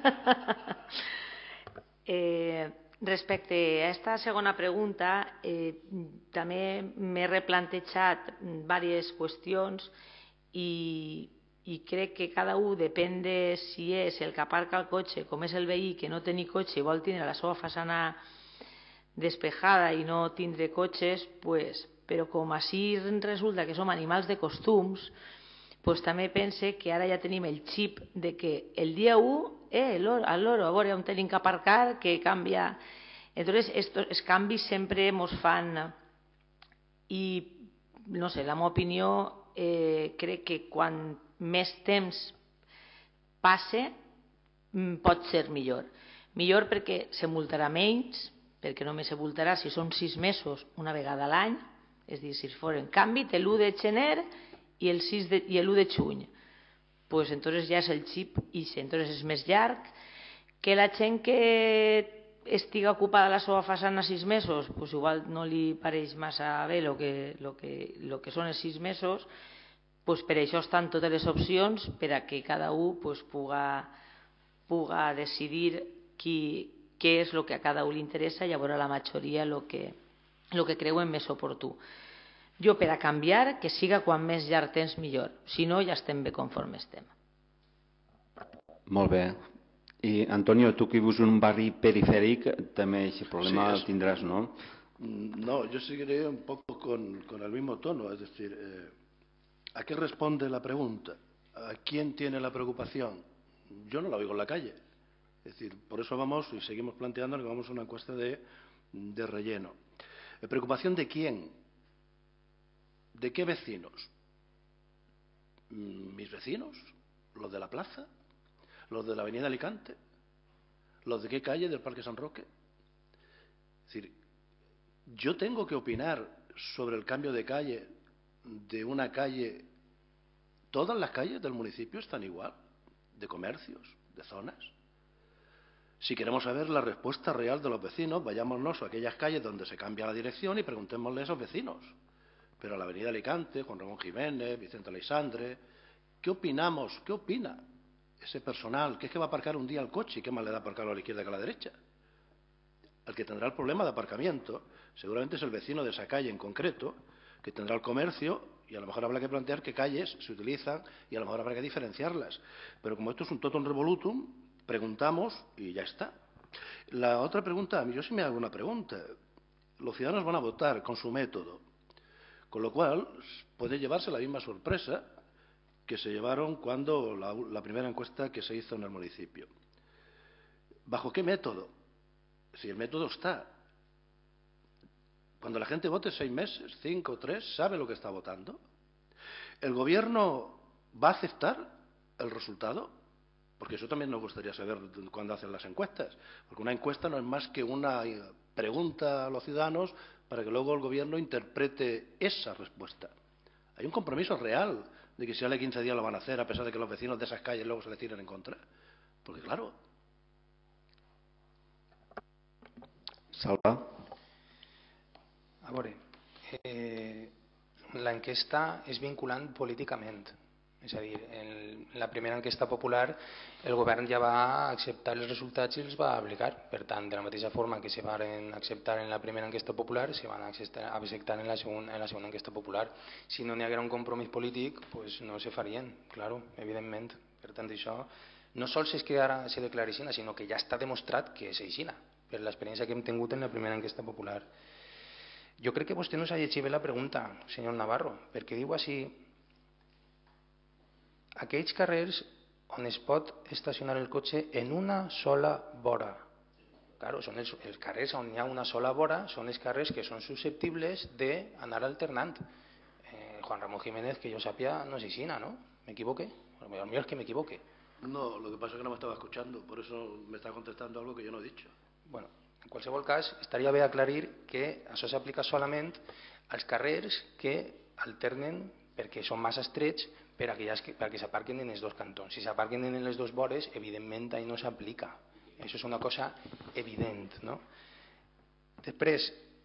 eh... Respecte a aquesta segona pregunta, eh, també m'he replantejat diverses qüestions i, i crec que cada un depèn de si és el que aparca el cotxe, com és el veí que no té ni cotxe i vol tindre la seva façana despejada i no tindre cotxes, pues, però com així resulta que som animals de costums, pues també pense que ara ja tenim el xip de que el dia u eh, el loro, al loro, a veure on tenim que aparcar, que canvia. Entonces, estos, els canvis sempre ens fan i, no sé, la meva opinió, eh, crec que quan més temps passe pot ser millor. Millor perquè se multarà menys, perquè només se multarà si són sis mesos una vegada a l'any, és a dir, si foren canvi, té l'u de gener i el sis de, i l'u de juny, pues entonces ja és el xip i entonces és més llarg. Que la gent que estiga ocupada a la seva façana sis mesos, pues igual no li pareix massa bé el que, lo que, lo que són els sis mesos, pues per això estan totes les opcions per a que cada un pues, puga, puga decidir qui, què és el que a cada un li interessa i a veure la majoria el que, lo que creuen més oportú. Jo, per a canviar, que siga quan més llarg temps millor. Si no, ja estem bé conforme estem. Molt bé. I, Antonio, tu que vius en un barri perifèric, també aquest problema Sí, el tindràs, ¿no? No, yo seguiré un poco con, con el mismo tono. Es decir, eh, ¿a qué responde la pregunta? ¿A quién tiene la preocupación? Yo no la oigo en la calle. Es decir, por eso vamos y seguimos planteando que vamos a una encuesta de, de relleno. ¿Preocupación de quién? ¿De qué vecinos? ¿Mis vecinos? ¿Los de la plaza? ¿Los de la avenida Alicante? ¿Los de qué calle del Parque San Roque? Es decir, yo tengo que opinar sobre el cambio de calle de una calle. Todas las calles del municipio están igual, de comercios, de zonas. Si queremos saber la respuesta real de los vecinos, vayámonos a aquellas calles donde se cambia la dirección y preguntémosle a esos vecinos. Pero a la avenida Alicante, Juan Ramón Jiménez, Vicente Aleixandre, ¿qué opinamos? ¿Qué opina ese personal? ¿Qué es que va a aparcar un día el coche y qué más le da aparcarlo a la izquierda que a la derecha? El que tendrá el problema de aparcamiento seguramente es el vecino de esa calle en concreto, que tendrá el comercio y a lo mejor habrá que plantear qué calles se utilizan y a lo mejor habrá que diferenciarlas. Pero como esto es un totum revolutum, preguntamos y ya está. La otra pregunta, yo sí me hago una pregunta. Los ciudadanos van a votar con su método, con lo cual puede llevarse la misma sorpresa que se llevaron cuando la, la primera encuesta que se hizo en el municipio. ¿Bajo qué método? Si el método está. Cuando la gente vote seis meses, cinco, tres, ¿sabe lo que está votando? ¿El gobierno va a aceptar el resultado? Porque eso también nos gustaría saber cuando hacen las encuestas. Porque una encuesta no es más que una pregunta a los ciudadanos para que luego el gobierno interprete esa respuesta. Hay un compromiso real de que si sale quince días lo van a hacer, a pesar de que los vecinos de esas calles luego se les tiren en contra. Porque claro. Salva. A veure, eh, l'enquesta és vinculant políticament. És a dir, en la primera enquesta popular el govern ja va acceptar els resultats i els va aplicar. Per tant, de la mateixa forma que se van acceptar en la primera enquesta popular, se van acceptar en la segona, en la segona enquesta popular. Si no n'hi haguera un compromís polític, pues no se farien, claro, evidentment. Per tant, això no sols és que ara se declari així, sinó que ja està demostrat que és així, per l'experiència que hem tingut en la primera enquesta popular. Jo crec que vostè no s'ha llegit bé la pregunta, senyor Navarro, perquè diu així: aquells carrers on es pot estacionar el cotxe en una sola vora. Claro, són els, els carrers on hi ha una sola vora són els carrers que són susceptibles d'anar alternant. Eh, Juan Ramón Jiménez, que jo sàpia, no és així, ¿no? ¿Me equivoque? A lo mejor es que me equivoque. No, lo que pasa es que no me estaba escuchando, por eso me está contestando algo que yo no he dicho. Bueno, en qualsevol cas, estaria bé aclarir que això s'aplica solament als carrers que alternen perquè són massa estrets per a que s'aparquen en els dos cantons. Si s'aparquen en les dues vores, evidentment, ahí no s'aplica. Això és una cosa evident, no? Després,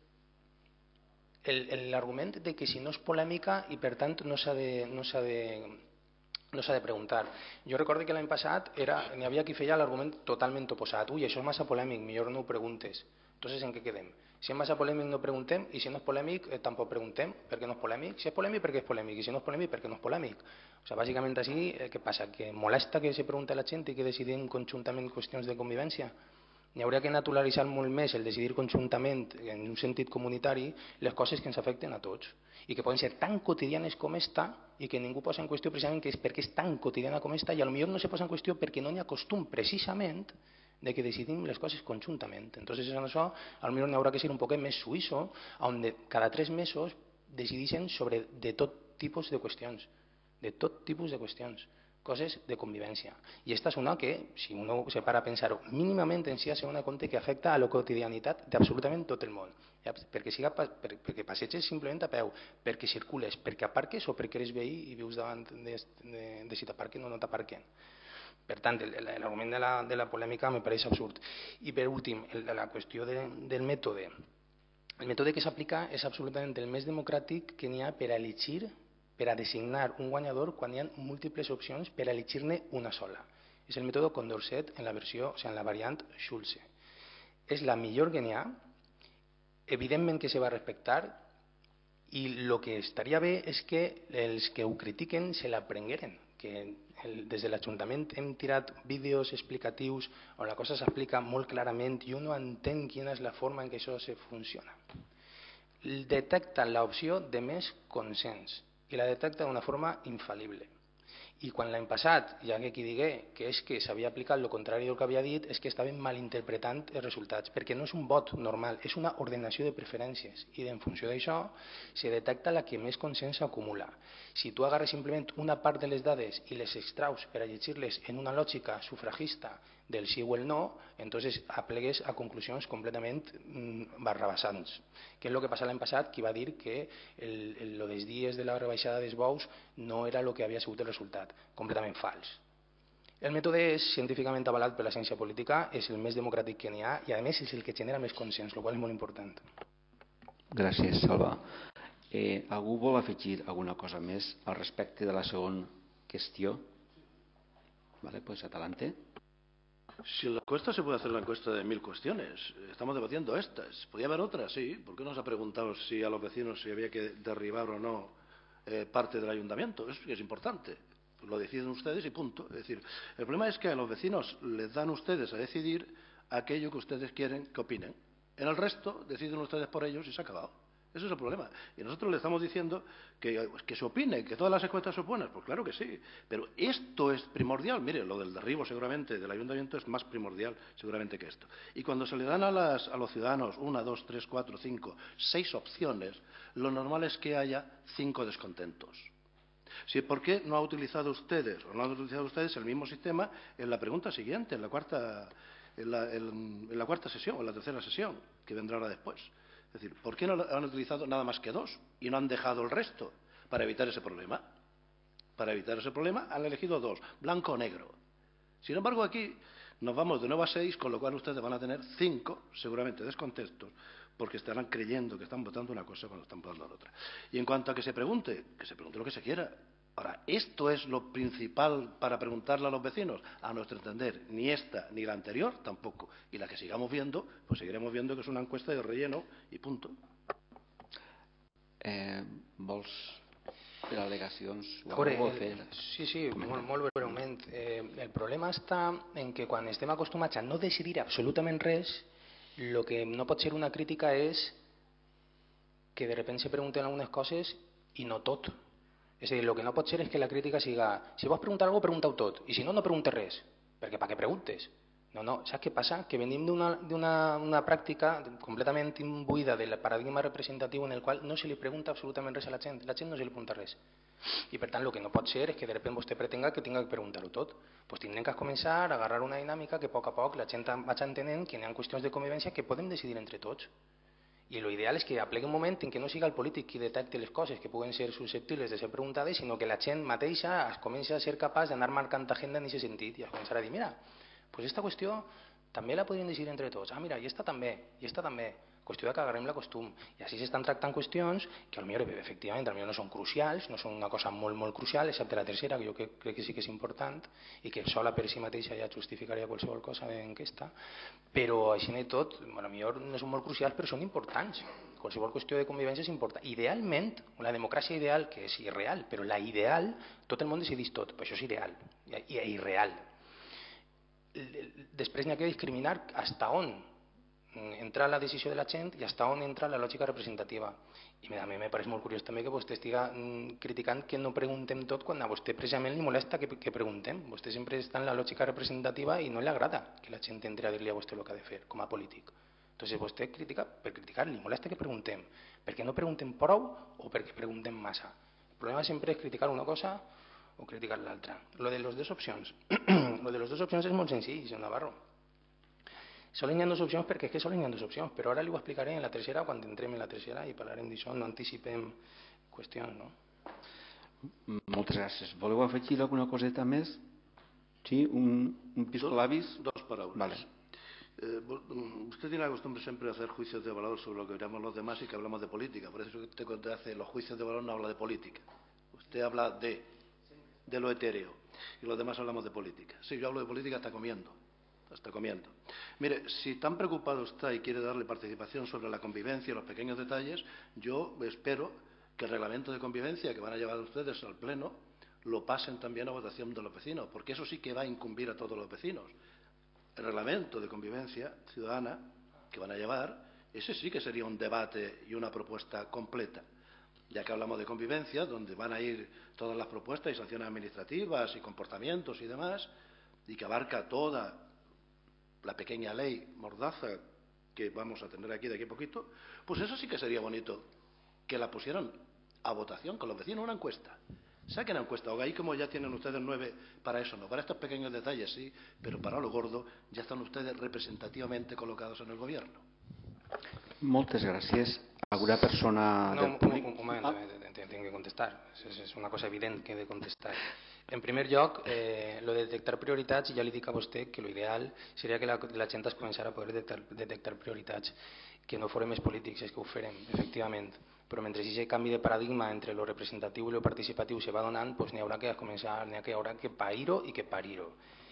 l'argument de que si no és polèmica i per tant no s'ha de, no s'ha de, no s'ha de preguntar. Jo recordo que l'any passat n'hi havia qui feia l'argument totalment oposat. Ui, això és massa polèmic, millor no ho preguntes. Entonces, ¿en què quedem? Si és massa polèmic no preguntem i si no és polèmic eh, tampoc preguntem perquè no és polèmic. Si és polèmic perquè és polèmic i si no és polèmic perquè no és polèmic. O sigui, bàsicament així, eh, què passa? Que molesta que se pregunta a la gent i que decidim conjuntament qüestions de convivència? N'hi hauria que naturalitzar molt més el decidir conjuntament en un sentit comunitari les coses que ens afecten a tots i que poden ser tan quotidianes com esta i que ningú posa en qüestió precisament que és perquè és tan quotidiana com esta i potser no se posa en qüestió perquè no n'hi ha costum precisament de que decidim les coses conjuntament. Entonces, en això, potser n'hi haurà que ser un poquet més suïsso, on cada tres mesos decideixen sobre de tot tipus de qüestions, de tot tipus de qüestions. coses de convivència. I aquesta és una que, si uno se para a pensar-ho mínimament, en si se dona compte que afecta a la quotidianitat d'absolutament tot el món. Ja, perquè, siga, per, perquè passeges simplement a peu, perquè circules, perquè aparques o perquè eres veí i vius davant de, de, de si t'aparquen o no t'aparquen. Per tant, l'argument de, la, de la polèmica me pareix absurd. I per últim, el, la qüestió de, del mètode. El mètode que s'aplica és absolutament el més democràtic que n'hi ha per a elegir, per a designar un guanyador quan hi ha múltiples opcions per a elegir-ne una sola. És el mètode Condorcet en la versió, o sigui, en la variant Schulze. És la millor que n'hi ha, evidentment que se va respectar, i el que estaria bé és que els que ho critiquen se la prengueren, que el, des de l'Ajuntament hem tirat vídeos explicatius on la cosa s'explica molt clarament i uno entén quina és la forma en què això se funciona. Detecta l'opció de més consens i la detecta d'una forma infal·lible. I quan l'any passat hi hagué qui digué que és que s'havia aplicat el contrari del que havia dit, és que estaven malinterpretant els resultats, perquè no és un vot normal, és una ordenació de preferències i en funció d'això se detecta la que més consens acumula. Si tu agarres simplement una part de les dades i les extraus per a llegir-les en una lògica sufragista del sí o el no, entonces aplegues a conclusions completament mm, barrabassants. Què és el que passa l'any passat? Qui va dir que el, el, el dels dies de la rebaixada dels bous no era el que havia sigut el resultat. Completament fals. El mètode és científicament avalat per la ciència política, és el més democràtic que n'hi ha i a més és el que genera més consens, el qual és molt important. Gràcies, Salva. Eh, algú vol afegir alguna cosa més al respecte de la segona qüestió? Vale, pues adelante. Si la encuesta se puede hacer la encuesta de mil cuestiones, estamos debatiendo estas. ¿Podría haber otras? Sí. ¿Por qué no se ha preguntado si a los vecinos si había que derribar o no eh, parte del ayuntamiento? Eso sí que es importante. Lo deciden ustedes y punto. Es decir, el problema es que a los vecinos les dan ustedes a decidir aquello que ustedes quieren que opinen. En el resto deciden ustedes por ellos y se ha acabado. Ese es el problema. Y nosotros le estamos diciendo que, que se opine, que todas las encuestas son buenas. Pues claro que sí. Pero esto es primordial. Mire, lo del derribo seguramente del ayuntamiento es más primordial seguramente que esto. Y cuando se le dan a, las, a los ciudadanos una, dos, tres, cuatro, cinco, seis opciones, lo normal es que haya cinco descontentos. Sí, ¿por qué no ha utilizado ustedes o no han utilizado ustedes el mismo sistema en la pregunta siguiente, en la cuarta, en la, en, en la cuarta sesión, en la tercera sesión, que vendrá ahora después? Es decir, ¿por qué no han utilizado nada más que dos y no han dejado el resto para evitar ese problema? Para evitar ese problema han elegido dos, blanco o negro. Sin embargo, aquí nos vamos de nuevo a seis, con lo cual ustedes van a tener cinco, seguramente descontentos, porque estarán creyendo que están votando una cosa cuando están votando la otra. Y en cuanto a que se pregunte, que se pregunte lo que se quiera. Ahora, ¿esto es lo principal para preguntarle a los vecinos? A nuestro entender, ni esta ni la anterior tampoco. Y la que sigamos viendo, pues seguiremos viendo que es una encuesta de relleno y punto. Eh, vols fer al·legacions? A veure, el, sí, sí, molt, molt breument. Eh, el problema està en que quan estem acostumats a no decidir absolutament res, el que no pot ser una crítica és que de repente se pregunten algunes coses i no tot. És a dir, el que no pot ser és que la crítica siga si vols preguntar alguna cosa, pregunta-ho tot, i si no, no preguntes res, perquè per què preguntes? No, no, saps què passa? Que venim d'una pràctica completament imbuïda del paradigma representatiu en el qual no se li pregunta absolutament res a la gent, la gent no se li pregunta res. I per tant, el que no pot ser és que de repente vostè pretenga que tinga que preguntar-ho tot. Pues tindrem que començar a agarrar una dinàmica que a poc a poc la gent vaig entenent que hi ha qüestions de convivència que podem decidir entre tots. I l'ideal és que aplegui un moment en què no siga el polític qui detecti les coses que puguen ser susceptibles de ser preguntades, sinó que la gent mateixa es comenci a ser capaç d'anar marcant agenda en aquest sentit i a començar a dir, mira, pues esta qüestió també la podríem decidir entre tots. Ah, mira, i esta també, i esta també. Qüestió que agarrem la costum. I així s'estan tractant qüestions que potser, efectivament, potser no són crucials, no són una cosa molt, molt crucial, excepte la tercera, que jo crec, crec que sí que és important i que sola per si mateixa ja justificaria qualsevol cosa d'enquesta, però així i tot, potser no són molt crucials, però són importants. Qualsevol qüestió de convivència és important. Idealment, la democràcia ideal, que és irreal, però la ideal, tot el món decideix tot, però això és ideal i irreal. Després n'hi ha que discriminar fins on entra la decisió de la gent i fins on entra la lògica representativa. I a mi me pareix molt curiós també que vostè estiga criticant que no preguntem tot quan a vostè precisament li molesta que, que preguntem. Vostè sempre està en la lògica representativa i no li agrada que la gent entri a dir-li a vostè el que ha de fer com a polític. Entonces vostè critica per criticar, li molesta que preguntem. Per què no preguntem prou o perquè preguntem massa? El problema sempre és criticar una cosa o criticar l'altra. Lo de les dues opcions. Lo de les dues opcions és molt senzill, senyor Navarro. Solen hi ha dues opcions perquè és que solen hi ha dues opcions, però ara li ho explicaré en la tercera quan entrem en la tercera i parlarem d'això, no anticipem qüestions, no? Moltes gràcies. Voleu afegir alguna coseta més? Sí, un, un piscolabis. Dos palabras. Vale. Eh, usted tiene la costumbre siempre de hacer juicios de valor sobre lo que diremos los demás y que hablamos de política. Por eso usted cuando hace los juicios de valor no habla de política. Usted habla de, de lo etéreo y los demás hablamos de política. Sí, yo hablo de política hasta comiendo. Hasta comiendo. Mire, si tan preocupado está y quiere darle participación sobre la convivencia y los pequeños detalles, yo espero que el reglamento de convivencia que van a llevar ustedes al Pleno lo pasen también a votación de los vecinos, porque eso sí que va a incumbir a todos los vecinos. El reglamento de convivencia ciudadana que van a llevar, ese sí que sería un debate y una propuesta completa, ya que hablamos de convivencia, donde van a ir todas las propuestas y sanciones administrativas y comportamientos y demás, y que abarca toda la pequeña ley mordaza que vamos a tener aquí de aquí a poquito, pues eso sí que sería bonito que la pusieran a votación con los vecinos, una encuesta. Saquen la encuesta, o ahí como ya tienen ustedes nueve para eso, no, para estos pequeños detalles sí, pero para lo gordo ya están ustedes representativamente colocados en el gobierno. Moltes gràcies. Alguna persona no, del públic? Un, un moment, ah. tinc que contestar. És, és una cosa evident que he de contestar. En primer lloc, eh, lo de detectar prioritats, ja li dic a vostè que l'ideal seria que la, la gent es començara a poder detectar, detectar prioritats, que no fórem més polítics, és que ho farem, efectivament. Però mentre aquest canvi de paradigma entre lo representatiu i lo participatiu se va donant, doncs n'hi haurà que començar, n'hi ha que haurà que pair-ho i que parir-ho.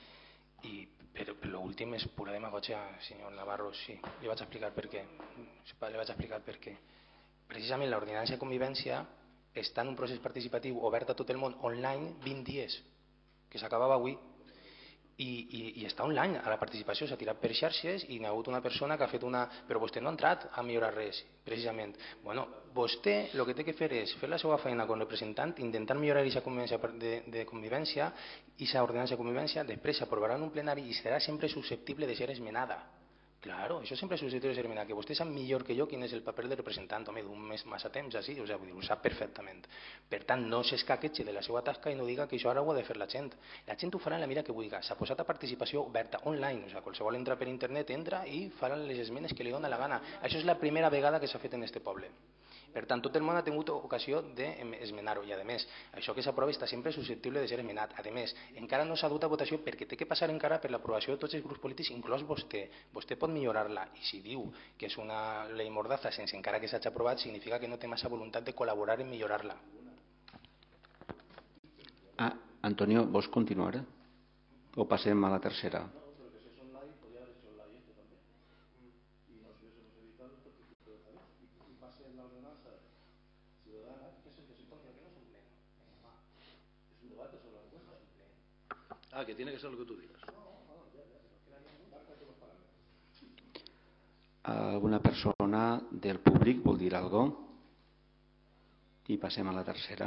I però l'últim és pura demagogia, senyor Navarro, sí, li vaig explicar per què. Li vaig explicar per què. Precisament l'ordinància de convivència està en un procés participatiu obert a tot el món online vint dies, que s'acabava avui, i, i, i està online a la participació, s'ha tirat per xarxes i n'hi ha hagut una persona que ha fet una... Però vostè no ha entrat a millorar res, precisament. Bueno, vostè el que té que fer és fer la seva feina com a representant, intentar millorar aquesta convivència de, de convivència i aquesta ordenança de convivència, després s'aprovarà en un plenari i serà sempre susceptible de ser esmenada. Claro, això sempre és susceptible de ser esmenada. Que vostè sap millor que jo quin és el paper del representant, home, d'un mes massa temps, així, o sigui, ho sap perfectament. Per tant, no s'escaquetxe de la seva tasca i no diga que això ara ho ha de fer la gent. La gent ho farà en la mida que vulgui. S'ha posat a participació oberta online, o sigui, qualsevol entra per internet, entra i farà les esmenes que li dona la gana. Això és la primera vegada que s'ha fet en este poble. Per tant, tot el món ha tingut ocasió d'esmenar-ho i, a més, això que s'aprova està sempre susceptible de ser esmenat. A més, encara no s'ha dut a votació perquè té que passar encara per l'aprovació de tots els grups polítics, inclòs vostè. Vostè pot millorar-la i si diu que és una llei mordaza sense encara que s'hagi aprovat, significa que no té massa voluntat de col·laborar en millorar-la. Ah, Antonio, vols continuar? O passem a la tercera? Ah, que tiene que ser lo que tú digas. ¿Alguna persona del públic vol dir algo? I passem a la tercera.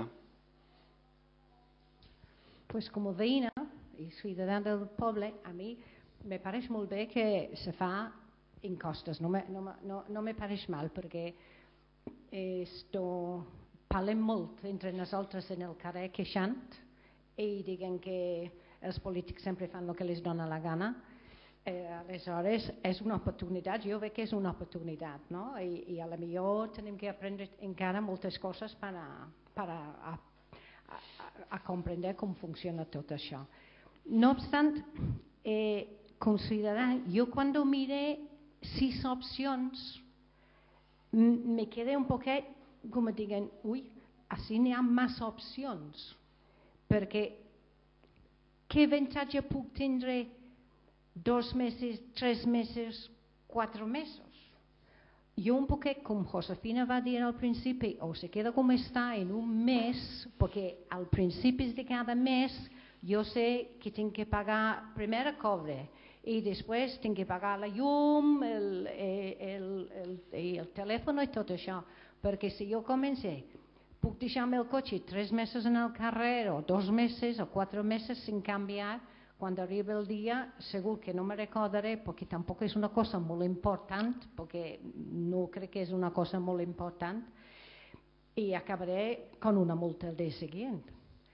Pues como veïna i ciutadana del poble, a mi me pareix molt bé que se fa en costes, no me, no, no, no me pareix mal perquè esto, parlem molt entre nosaltres en el carrer queixant i diguen que els polítics sempre fan el que les dona la gana. Eh, aleshores és una oportunitat, jo veig que és una oportunitat, no? I, i a la millor tenim que aprendre encara moltes coses per a, per a, a, a, a comprendre com funciona tot això. No obstant, eh, considerant, jo quan mire sis opcions me quedé un poquet com diguen, ui, així n'hi ha massa opcions, perquè què avantatge puc tindre dos mesos, tres mesos, quatre mesos? Jo un poquet, com Josefina va dir al principi, o se queda com està en un mes, perquè al principi de cada mes jo sé que tinc que pagar primer el cobre i després tinc que pagar la llum, el, el, el, el, el telèfon i tot això, perquè si jo comencé puc deixar-me el cotxe tres mesos en el carrer o dos mesos o quatre mesos sin canviar, quan arriba el dia segur que no me recordaré perquè tampoc és una cosa molt important, perquè no crec que és una cosa molt important i acabaré con una multa el dia següent.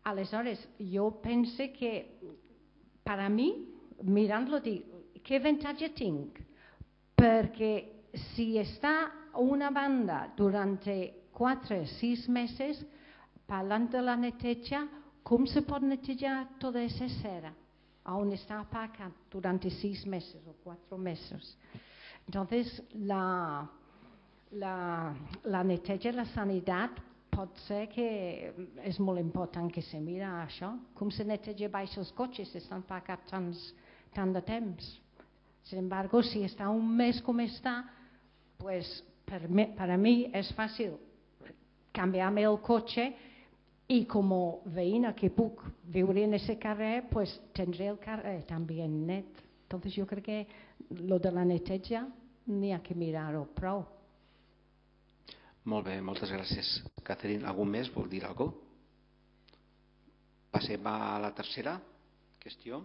aleshores, jo penso que, per a mi, mirant-lo, dic, què avantatge tinc? Perquè si està una banda durant quatre o sis mesos parlant de la neteja, com se pot netejar tota esa cera? On está aparcado durante seis meses o cuatro meses. Entonces, la, la, la neteja de la sanitat pot ser que és molt important que se mira això. Com se neteja baix els cotxes si estan aparcats tants, tant de temps. Sin embargo, si està un mes com està, pues, per, mi, per a mi és fàcil canviar-me el cotxe y como veïna que puc viure en ese carrer, pues tendré el carrer también net. Entonces yo creo que lo de la neteja n'hi ha que mirar-ho prou. Molt bé, moltes gràcies. Catherine, algú més vol dir alguna cosa? Passem a la tercera qüestió.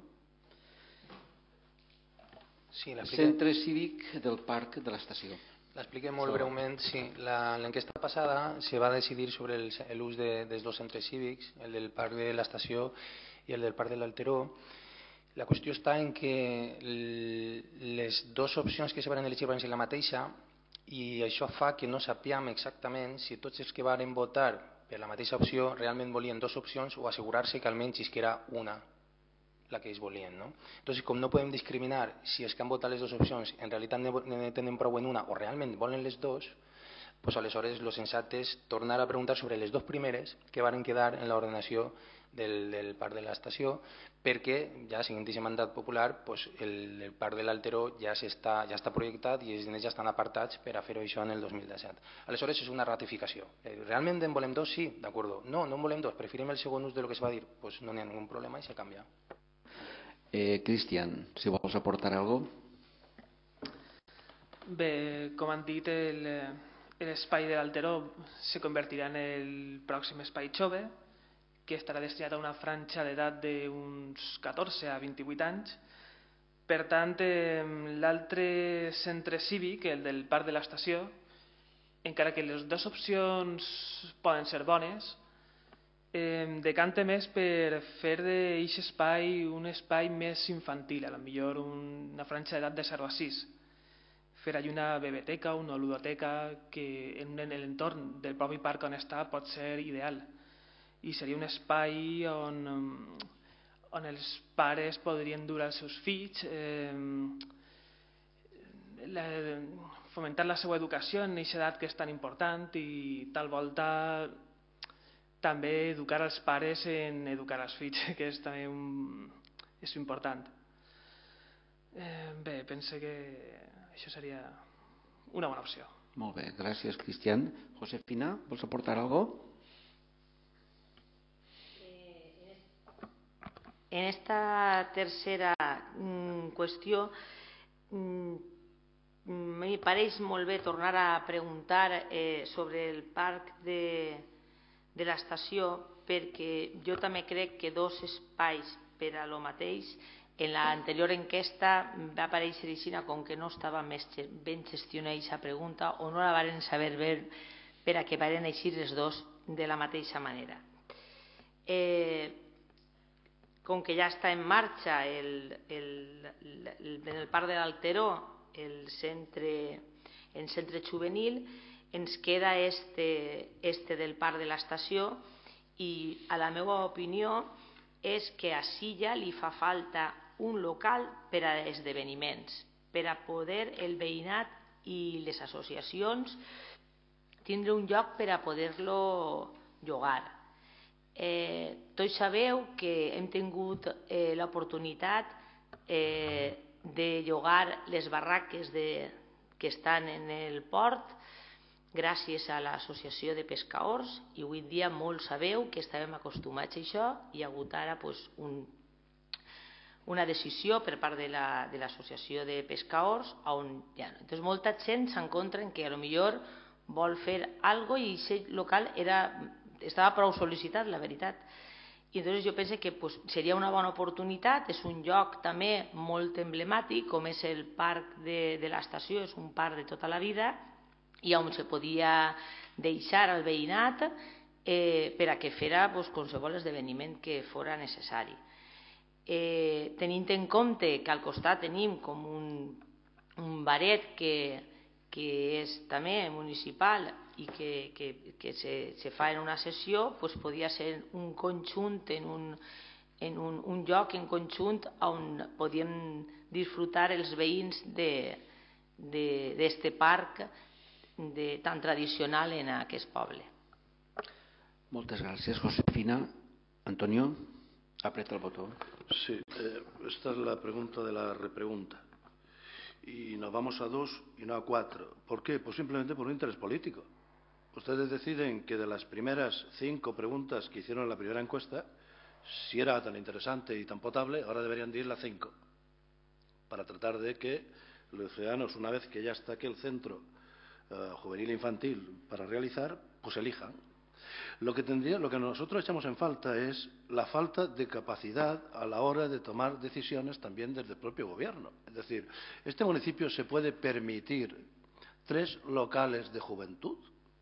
Sí, Centre cívic del Parc de l'Estació. L'expliquem molt breument. Sí, l'enquesta passada se va decidir sobre l'ús de, dels dos centres cívics, el del Parc de l'Estació i el del Parc de l'Alteró. La qüestió està en que les dues opcions que se van elegir van ser la mateixa i això fa que no sapiem exactament si tots els que varen votar per la mateixa opció realment volien dues opcions o assegurar-se que almenys isquera una la que ells volien, no? Entonces, com no podem discriminar si els que han votat les dues opcions en realitat ne tenen prou en una o realment volen les dues, pues aleshores el sensat és tornar a preguntar sobre les dues primeres que varen quedar en l'ordenació del, del Parc de l'Estació, perquè ja seguint aquest mandat popular pues el, el Parc de l'Alteró ja, està, ja està projectat i els diners ja estan apartats per a fer-ho això en el dos mil disset. Aleshores és una ratificació. ¿Realment en volem dos? Sí, d'acord. No, no en volem dos. Preferim el segon ús de lo que se va dir. Pues no n'hi ha ningú problema i se canvia. Eh, Cristian, si vols aportar alguna cosa. Bé, com han dit, l'espai de l'Alteró se convertirà en el pròxim espai jove, que estarà destinat a una franja d'edat d'uns catorze a vint-i-vuit anys. Per tant, l'altre centre cívic, el del Parc de l'Estació, encara que les dues opcions poden ser bones, eh, decanta més per fer d'aquest espai un espai més infantil, a lo millor una franja d'edat de zero a sis. Fer allà una biblioteca, una ludoteca, que en l'entorn del propi parc on està pot ser ideal. I seria un espai on, on els pares podrien dur els seus fills, eh, la, fomentar la seva educació en aquesta edat que és tan important i tal volta també educar els pares en educar els fills, que és també un, és important. Eh, bé, pense que això seria una bona opció. Molt bé, gràcies, Cristian. Josefina, vols aportar alguna cosa? En esta tercera mm, qüestió mm, me pareix molt bé tornar a preguntar eh, sobre el parc de, de l'estació, perquè jo també crec que dos espais per a lo mateix. En l'anterior enquesta va aparèixer així, com que no estava més ben gestionada aquesta pregunta o no la varen saber bé per a que varen eixir els dos de la mateixa manera. Eh, com que ja està en marxa el, el, el, en el Parc de l'Alteró el centre, el centre juvenil, ens queda este, este del Parc de l'Estació i a la meva opinió és que a Silla li fa falta un local per a esdeveniments, per a poder el veïnat i les associacions tindre un lloc per a poder-lo llogar. Eh, tots sabeu que hem tingut eh, l'oportunitat eh, de llogar les barraques de, que estan en el port gràcies a l'associació de pescadors i avui dia molt sabeu que estàvem acostumats a això i ha hagut ara pues, un, una decisió per part de l'associació la, de pescadors on ja no. Entonces, molta gent s'encontra en que a lo millor vol fer alguna cosa i aquest local era estava prou sol·licitat, la veritat. I llavors jo penso que pues, seria una bona oportunitat, és un lloc també molt emblemàtic, com és el parc de, de l'estació, és un parc de tota la vida, i on se podia deixar al veïnat eh, per a que fera pues, qualsevol esdeveniment que fora necessari. Eh, tenint en compte que al costat tenim com un, un baret que, que és també municipal i que, que, que se, se fa en una sessió, pues, podia ser un conjunt en un, en un, un lloc en conjunt on podíem disfrutar els veïns d'aquest parc de, tan tradicional en aquest poble. Moltes gràcies, Josefina. Antonio, apreta el botó. Sí, eh, esta es la pregunta de la repregunta. Y nos vamos a dos y no a cuatro. ¿Por qué? Pues simplemente por un interés político. Ustedes deciden que de las primeras cinco preguntas que hicieron en la primera encuesta, si era tan interesante y tan potable, ahora deberían de ir las cinco, para tratar de que los ciudadanos, una vez que ya está aquí el centro uh, juvenil e infantil para realizar, pues elijan. Lo que, tendría, lo que nosotros echamos en falta es la falta de capacidad a la hora de tomar decisiones también desde el propio gobierno. Es decir, ¿este municipio se puede permitir tres locales de juventud?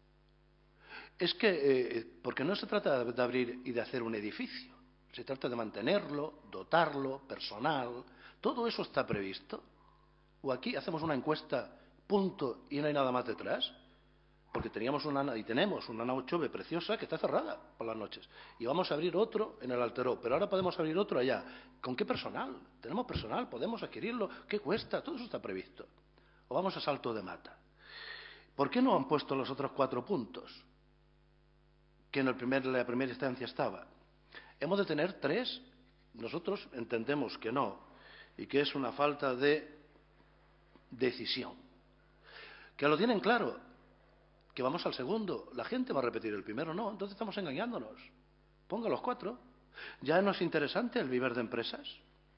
Es que, eh, porque no se trata de abrir y de hacer un edificio, se trata de mantenerlo, dotarlo, personal, todo eso está previsto. O aquí hacemos una encuesta, punto, y no hay nada más detrás. Porque teníamos una, y tenemos una nao chove preciosa que está cerrada por las noches. Y vamos a abrir otro en el Alteró, pero ahora podemos abrir otro allá. ¿Con qué personal? Tenemos personal, podemos adquirirlo. ¿Qué cuesta? Todo eso está previsto. O vamos a Salto de Mata. ¿Por qué no han puesto los otros cuatro puntos que en el primer, la primera instancia estaba? Hemos de tener tres. Nosotros entendemos que no, y que es una falta de decisión. Que lo tienen claro, que vamos al segundo. La gente va a repetir el primero, no, entonces estamos engañándonos. Ponga los cuatro. ¿Ya no es interesante el viver de empresas?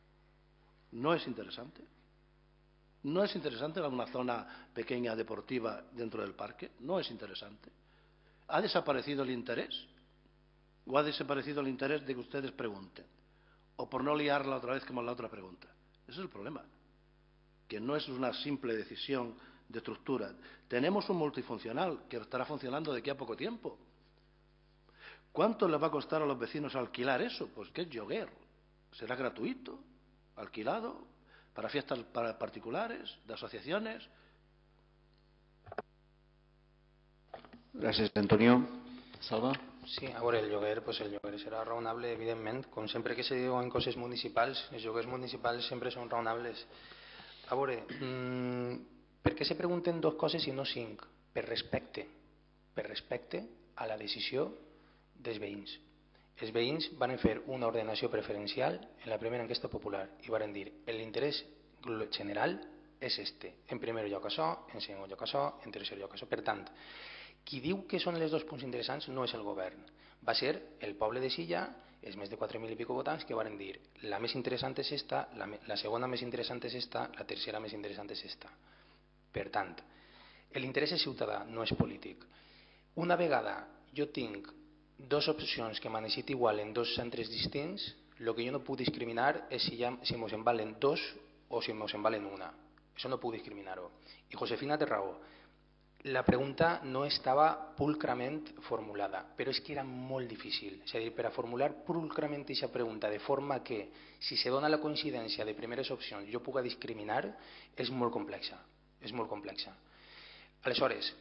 ¿No es interesante? ¿No es interesante una zona pequeña deportiva dentro del parque? ¿No es interesante? ¿Ha desaparecido el interés? ¿O ha desaparecido el interés de que ustedes pregunten? O por no liarla otra vez como en la otra pregunta. Ese es el problema. Que no es una simple decisión de estructura. Tenemos un multifuncional que estará funcionando de aquí a poco tiempo. ¿Cuánto les va a costar a los vecinos alquilar eso? Pues que es lloguer. Será gratuito, alquilado, para fiestas para particulares, de asociaciones. Gràcies, Antonio. Salva? Sí, a veure, el lloguer, pues el lloguer serà raonable, evidentment. Com sempre que se diuen coses municipals, els lloguers municipals sempre són raonables. A veure, mmm, per què se pregunten dues coses i no cinc? Per respecte. Per respecte a la decisió dels veïns. Els veïns van fer una ordenació preferencial en la primera enquesta popular i van dir l'interès general és este. En primer lloc això, en segon lloc això, en tercer lloc això. Per tant, qui diu que són els dos punts interessants no és el govern. Va ser el poble de Silla, els més de quatre mil i pico votants, que van dir la més interessant és esta, la, la segona més interessant és esta, la tercera més interessant és esta. Per tant, l'interès és ciutadà, no és polític. Una vegada jo tinc dues opcions que m'han eixit igual en dos centres distints, el que jo no puc discriminar és si, ja, si mos en valen dos o si mos en valen una. Això no puc discriminar-ho. I Josefina té raó. La pregunta no estava pulcrament formulada, però és que era molt difícil. És a dir, per a formular pulcrament aquesta pregunta de forma que, si se dona la coincidència de primeres opcions, jo puga discriminar, és molt complexa. És molt complexa. Aleshores,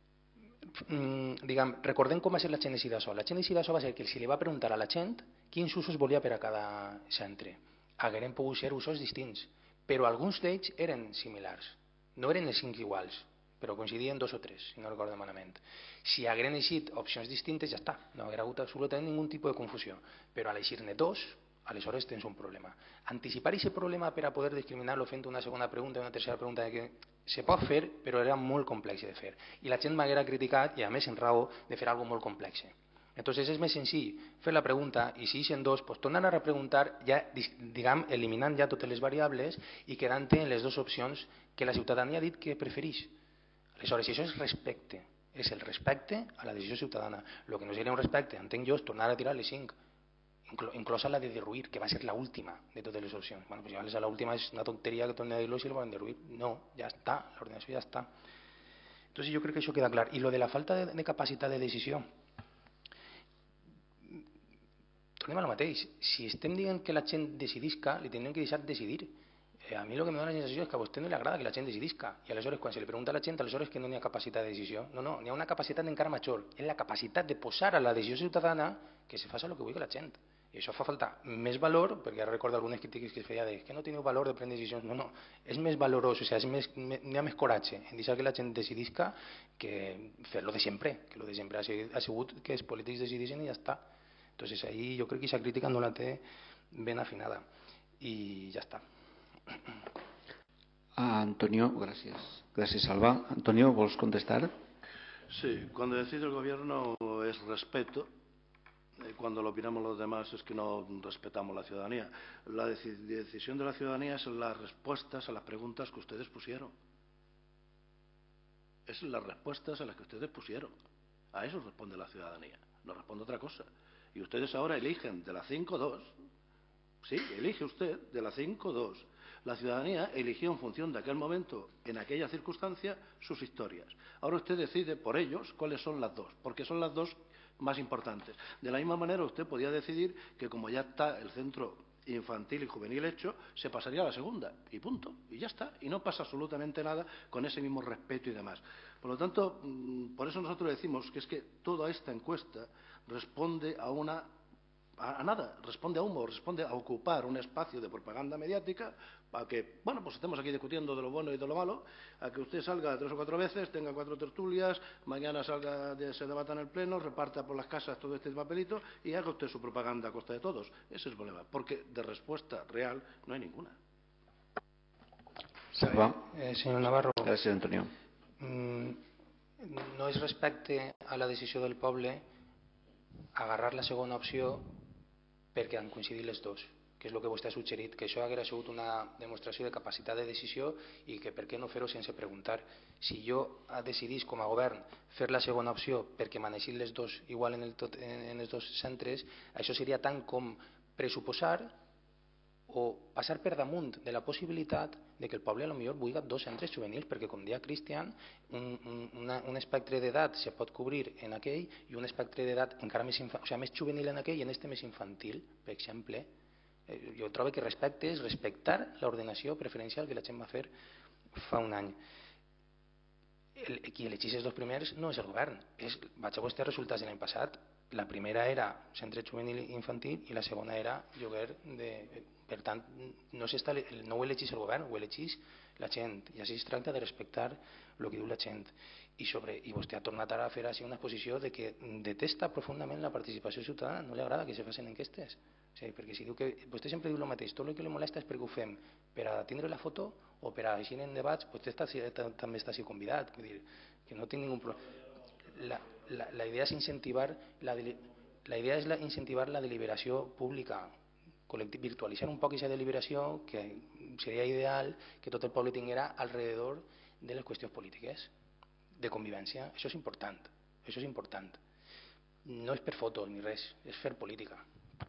diguem, recordem com va ser la gènesi d'això. La gènesi d'això va ser que si li va preguntar a la gent quins usos volia per a cada centre. Hagueren pogut ser usos distints, però alguns d'ells eren similars. No eren els cinc iguals, però coincidien dos o tres, si no recordo malament. Si hagueren eixit opcions distintes, ja està. No haguera hagut absolutament ningun tipus de confusió. Però a l'eixir-ne dos, aleshores tens un problema. Anticipar aquest problema per a poder discriminar-lo fent una segona pregunta i una tercera pregunta que se pot fer, però era molt complex de fer. I la gent m'haguera criticat, i a més en raó, de fer alguna molt complex. Entonces és més senzill fer la pregunta i si eixen dos, pues tornar a repreguntar, ja, diguem, eliminant ja totes les variables i quedant-te en les dues opcions que la ciutadania ha dit que prefereix. Aleshores, si això és respecte, és el respecte a la decisió ciutadana. El que no seria un respecte, entenc jo, és tornar a tirar les cinc, inclosa la de derruir, que va ser l'última de totes les opcions. Bueno, pues llavors l'última és una tonteria que torni a dir-lo si el volen derruir. No, ja està, l'ordenació ja està. Entonces jo crec que això queda clar. I lo de la falta de, de capacitat de decisió, anem al mateix. Si estem dient que la gent decidisca, li tindrem que deixar decidir. Eh, a mi el que me dona la sensació és que a vostè no li agrada que la gent decidisca. I aleshores, quan se li pregunta a la gent, aleshores que no hi ha capacitat de decisió. No, no, n'hi ha una capacitat encara major. És la capacitat de posar a la decisió ciutadana que se faci el que vulgui la gent. I això fa falta més valor, perquè ara recordo algunes crítiques que es feia de que no teniu valor de prendre decisions. No, no, és més valorós, o sigui, és més, n'hi ha més coratge en deixar que la gent decidisca que fer-lo de sempre, que lo de sempre ha sigut que els polítics decidissin i ja està. Entonces ahí yo creo que esa crítica no la té ben afinada. I ja està. Ah, Antonio, gracias. Gracias, Alba. Antonio, ¿vols contestar? Sí, cuando decide el gobierno es respeto. Cuando lo opinamos los demás es que no respetamos la ciudadanía. La deci- decisión de la ciudadanía es las respuestas a las preguntas que ustedes pusieron. Es las respuestas a las que ustedes pusieron. A eso responde la ciudadanía, no responde otra cosa. Y ustedes ahora eligen de las cinco dos. Sí, elige usted de las cinco dos. La ciudadanía eligió en función de aquel momento, en aquella circunstancia, sus historias. Ahora usted decide por ellos cuáles son las dos, porque son las dos más importantes. De la misma manera, usted podía decidir que como ya está el centro infantil y juvenil hecho, se pasaría a la segunda, y punto, y ya está. Y no pasa absolutamente nada con ese mismo respeto y demás. Por lo tanto, por eso nosotros decimos que es que toda esta encuesta responde a una... a nada, responde a humo, responde a ocupar un espacio de propaganda mediática para que, bueno, pues estemos aquí discutiendo de lo bueno y de lo malo, a que usted salga tres o cuatro veces, tenga cuatro tertulias, mañana salga, de, se debata en el pleno, reparta por las casas todo este papelito y haga usted su propaganda a costa de todos. Ese es el problema, porque de respuesta real no hay ninguna. Eh, senyor Navarro, Gràcies, Antonio. mm, no és respecte a la decisió del poble agarrar la segona opció perquè han coincidit les dues, que és el que vostè ha suggerit, que això haguera sigut una demostració de capacitat de decisió i que per què no fer-ho sense preguntar. Si jo decidís com a govern fer la segona opció perquè maneixin les dues igual en, el tot, en els dos centres, això seria tant com pressuposar o passar per damunt de la possibilitat de que el poble potser vulgui dos centres juvenils, perquè com deia Cristian, un, un, una, un espectre d'edat se pot cobrir en aquell i un espectre d'edat encara més, o sigui, més juvenil en aquell i en este més infantil, per exemple. Eh, jo trobo que respecte és respectar l'ordenació preferencial que la gent va fer fa un any. El, qui elegís els dos primers no és el govern. És, vaig a vostè resultats de l'any passat. La primera era centre juvenil i infantil i la segona era lloguer de... Per tant, no, no ho elegís el govern, ho elegís la gent. I així es tracta de respectar el que diu la gent. I, sobre, i vostè ha tornat ara a fer així una exposició de que detesta profundament la participació ciutadana, no li agrada que se facin enquestes. O sigui, perquè si diu que vostè sempre diu el mateix, tot el que li molesta és perquè ho fem per a tindre la foto o per a així en debats, vostè està, també està així convidat. Vull dir, que no tinc ningú problema. La, la, la idea és incentivar la, la idea és la, incentivar la deliberació pública, virtualitzar un poc aquesta deliberació, que seria ideal que tot el poble tinguera alrededor de les qüestions polítiques de convivència. Això és important, això és important. No és per fotos ni res, és fer política.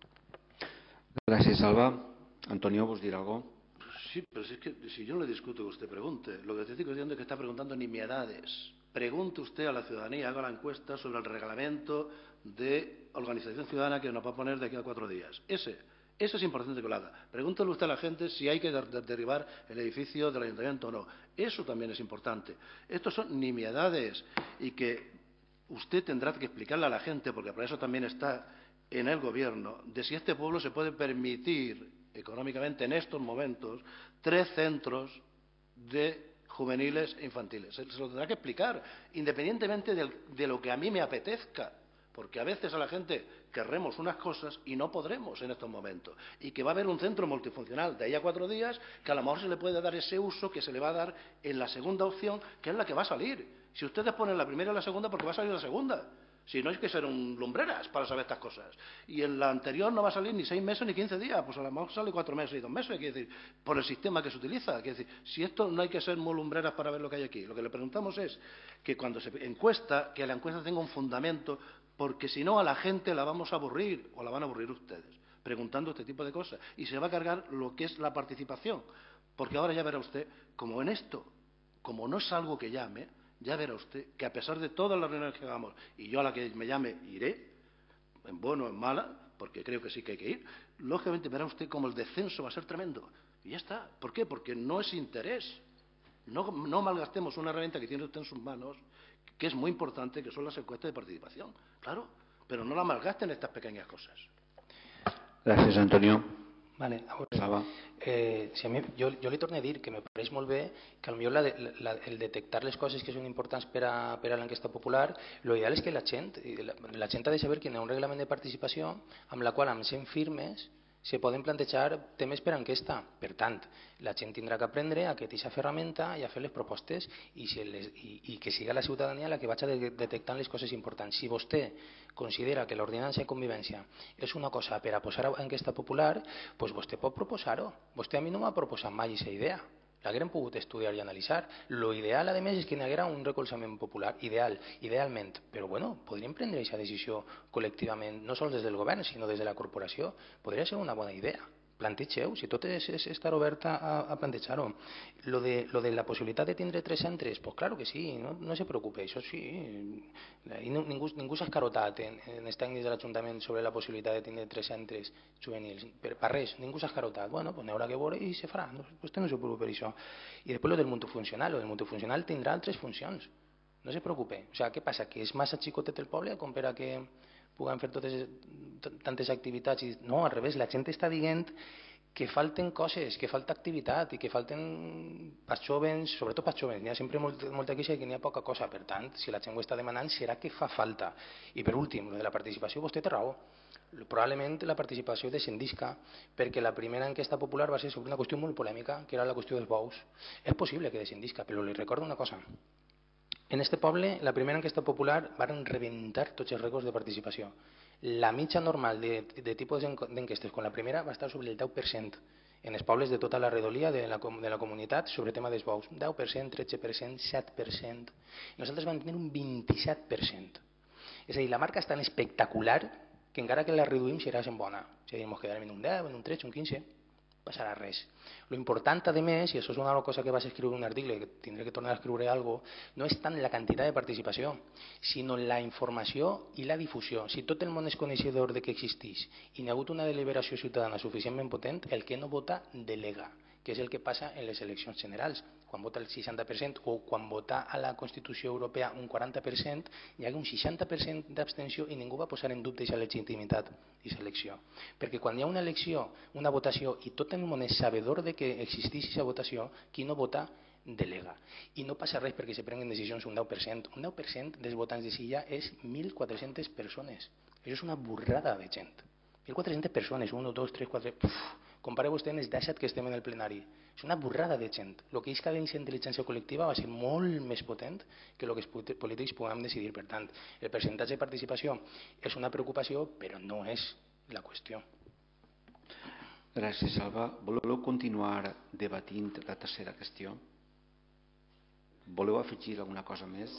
Gràcies, Alba. Antonio, ¿vos dir algo? Sí, pero si es que si yo no le discuto que usted pregunte, lo que te estoy diciendo es que está preguntando nimiedades. Pregunte usted a la ciudadanía, haga la encuesta sobre el reglamento de organización ciudadana que nos va a poner de aquí a cuatro días. Ese Eso es importante que lo haga. Pregúntele usted a la gente si hay que der derribar el edificio del ayuntamiento o no. Eso también es importante. Estos son nimiedades y que usted tendrá que explicarle a la gente, porque para eso también está en el gobierno, de si este pueblo se puede permitir económicamente en estos momentos tres centros de juveniles e infantiles. Se, se lo tendrá que explicar, independientemente de, de lo que a mí me apetezca. Porque a veces a la gente querremos unas cosas y no podremos en estos momentos. Y que va a haber un centro multifuncional de ahí a cuatro días que a lo mejor se le puede dar ese uso que se le va a dar en la segunda opción, que es la que va a salir. Si ustedes ponen la primera y la segunda, porque va a salir la segunda. Si no hay que ser un lumbreras para saber estas cosas. Y en la anterior no va a salir ni seis meses ni quince días, pues a lo mejor sale cuatro meses y dos meses, quiere decir, por el sistema que se utiliza. Quiere decir, si esto no hay que ser muy lumbreras para ver lo que hay aquí. Lo que le preguntamos es que cuando se encuesta, que la encuesta tenga un fundamento, porque si no a la gente la vamos a aburrir, o la van a aburrir ustedes, preguntando este tipo de cosas. Y se va a cargar lo que es la participación. Porque ahora ya verá usted, como en esto, como no es algo que llame, ya verá usted que a pesar de todas las reuniones que hagamos, y yo a la que me llame iré, en bueno o en mala, porque creo que sí que hay que ir, lógicamente verá usted como el descenso va a ser tremendo. Y ya está. ¿Por qué? Porque no es interés. No, no malgastemos una herramienta que tiene usted en sus manos, que es muy importante, que son las encuestas de participación. Claro, pero no la malgasten estas pequeñas cosas. Gràcies, Antonio. Vale, a veure, eh, si a mi, jo, jo li torno a dir que me pareix molt bé que potser la, la, el detectar les coses que són importants per a, per a l'enquesta popular, l'ideal és que la gent, la, la gent ha de saber que hi ha un reglament de participació amb la qual amb cent firmes se poden plantejar temes per a enquesta. Per tant, la gent tindrà que aprendre a aquesta ferramenta i a fer les propostes i, si les, i, i que siga la ciutadania la que vagi de, detectant les coses importants. Si vostè considera que l'ordenança de convivència és una cosa per a posar a enquesta popular, doncs vostè pot proposar-ho. Vostè a mi no m'ha proposat mai aquesta idea. L'haguem pogut estudiar i analitzar. Lo ideal, a més, és que hi haguera un recolzament popular. Ideal, idealment. Però, bueno, podríem prendre aquesta decisió col·lectivament, no sols des del govern, sinó des de la corporació. Podria ser una bona idea. Plantegeu, si tot és, és estar oberta a, a plantejar-ho. Lo de, lo de la possibilitat de tindre tres centres, pues claro que sí, no, no se preocupe, això sí. I no, ningú ningú s'ha escarotat en, en els tècnics de l'Ajuntament sobre la possibilitat de tindre tres centres juvenils. Per, per res, ningú s'ha escarotat. Bueno, pues n'hi haurà que veure i se farà. No, vostè no se preocupe per això. I després lo del multifuncional. Lo del multifuncional tindrà altres funcions. No se preocupe. O sea, què passa? Que és massa xicotet el poble com per a que puguem fer totes tantes activitats? I no, al revés, la gent està dient que falten coses, que falta activitat i que falten pels jóvens, sobretot pels jóvens. N'hi ha sempre molt, molta queixa que n'hi ha poca cosa. Per tant, si la gent ho està demanant, serà que fa falta. I per últim, lo de la participació, vostè té raó. Probablement la participació descendisca perquè la primera enquesta popular va ser sobre una qüestió molt polèmica, que era la qüestió dels bous. És possible que descendisca, però li recordo una cosa. En este poble, la primera enquesta popular van rebentar tots els rècords de participació. La mitja normal de, de tipus d'enquestes con la primera va estar sobre el deu per cent en els pobles de tota la redolia de la, de la comunitat sobre el tema dels bous. deu per cent, tretze per cent, set per cent. Nosaltres vam tenir un vint-i-set per cent. És a dir, la marca és tan espectacular que encara que la reduïm serà sent bona. És a dir, ens quedarem en un deu, en un tretze, un quinze. Passarà res. Lo important, a més, i això és una cosa que vas escriure en un article, que tindré que tornar a escriure algo, no és tant la quantitat de participació, sinó la informació i la difusió. Si tot el món és coneixedor de que existeix i n'hi ha hagut una deliberació ciutadana suficientment potent, el que no vota delega, que és el que passa en les eleccions generals. Quan vota el seixanta per cent o quan vota a la Constitució Europea un quaranta per cent, hi ha un seixanta per cent d'abstenció i ningú va posar en dubte aquesta legitimitat d'aquesta elecció. Perquè quan hi ha una elecció, una votació, i tot el món és sabedor de que existeix aquesta votació, qui no vota delega. I no passa res perquè se prenguen decisions un deu per cent. Un deu per cent dels votants de Silla és mil quatre-centes persones. Això és una burrada de gent. mil quatre-centes persones, un, dos, tres, quatre... Compare vostè amb els disset que estem en el plenari. És una burrada de gent. El que és cada intel·ligència col·lectiva va ser molt més potent que el que els polítics puguem decidir. Per tant, el percentatge de participació és una preocupació, però no és la qüestió. Gràcies, Alba. Voleu continuar debatint la tercera qüestió? Voleu afegir alguna cosa més?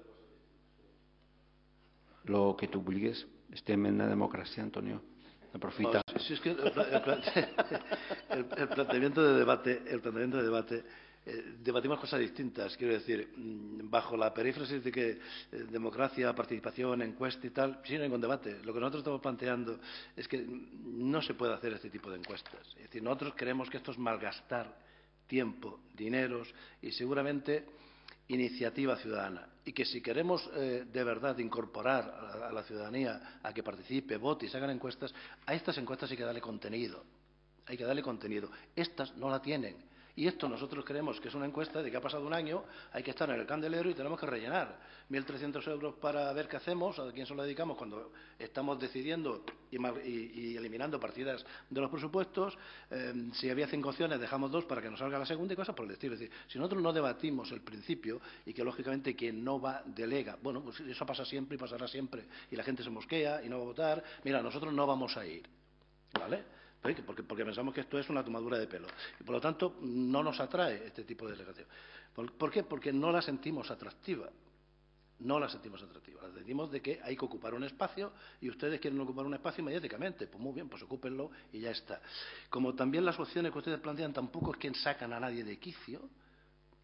Lo que tu vulguis. Estem en la democràcia, Antonio. Aprofita. No, si es que el, el, el, el planteamiento de debate, el planteamiento de debate eh, debatimos cosas distintas. Quiero decir, bajo la perífrasis de que eh, democracia, participación, encuesta y tal, sí, no hay ningún debate. Lo que nosotros estamos planteando es que no se puede hacer este tipo de encuestas. Es decir, nosotros creemos que esto es malgastar tiempo, dineros y seguramente iniciativa ciudadana, y que si queremos eh, de verdad incorporar a la, a la ciudadanía a que participe, vote y se hagan encuestas, a estas encuestas hay que darle contenido, hay que darle contenido. Estas no la tienen. Y esto nosotros creemos que es una encuesta de que ha pasado un año, hay que estar en el candelero y tenemos que rellenar mil trescientos euros para ver qué hacemos, a quién se lo dedicamos cuando estamos decidiendo y, y, y eliminando partidas de los presupuestos. Eh, si había cinco opciones, dejamos dos para que nos salga la segunda y cosas por el estilo. Es decir, si nosotros no debatimos el principio y que lógicamente quien no va delega, bueno, pues eso pasa siempre y pasará siempre y la gente se mosquea y no va a votar, mira, nosotros no vamos a ir, ¿vale? Porque, porque pensamos que esto es una tomadura de pelo. Y por lo tanto, no nos atrae este tipo de delegación. ¿Por, ¿por qué? Porque no la sentimos atractiva. No la sentimos atractiva. La sentimos de que hay que ocupar un espacio y ustedes quieren ocupar un espacio inmediatamente. Pues muy bien, pues ocúpenlo y ya está. Como también las opciones que ustedes plantean tampoco es que sacan a nadie de quicio,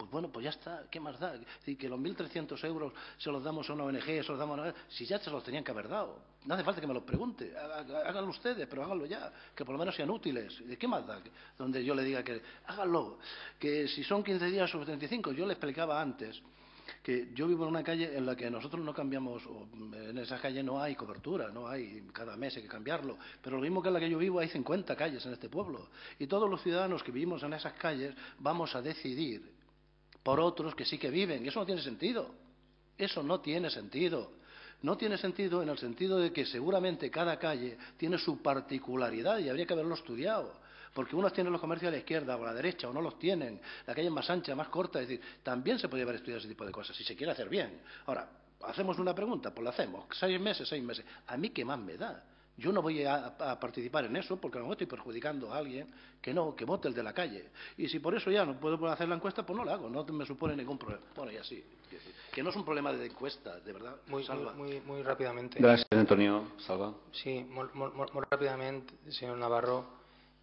Pues bueno, pues ya está, ¿qué más da? Es decir, que los mil trescientos euros se los damos a una O N G, se los damos a una... Si ya se los tenían que haber dado. No hace falta que me los pregunte, háganlo ustedes, pero háganlo ya, que por lo menos sean útiles. ¿Qué más da? Donde yo le diga que háganlo, que si son quince días o treinta y cinco, yo le explicaba antes que yo vivo en una calle en la que nosotros no cambiamos, en esa calle no hay cobertura, no hay, cada mes hay que cambiarlo, pero lo mismo que en la que yo vivo hay cincuenta calles en este pueblo y todos los ciudadanos que vivimos en esas calles vamos a decidir por otros que sí que viven, y eso no tiene sentido, eso no tiene sentido. No tiene sentido en el sentido de que seguramente cada calle tiene su particularidad y habría que haberlo estudiado. Porque unos tienen los comercios a la izquierda o a la derecha o no los tienen, la calle es más ancha, más corta, es decir, también se podría haber estudiado ese tipo de cosas, si se quiere hacer bien. Ahora, hacemos una pregunta, pues la hacemos, seis meses, seis meses, ¿a mí qué más me da? Yo no voy a, a participar en eso porque a lo mejor estoy perjudicando a alguien que no, que vote el de la calle. Y si por eso ya no puedo hacer la encuesta, pues no la hago, no me supone ningún problema. Bueno, y así, que no es un problema de encuesta, de verdad. Muy, muy, muy, muy rápidamente. Gracias, Antonio. Salva. Sí, molt, molt, molt, molt ràpidament, senyor Navarro.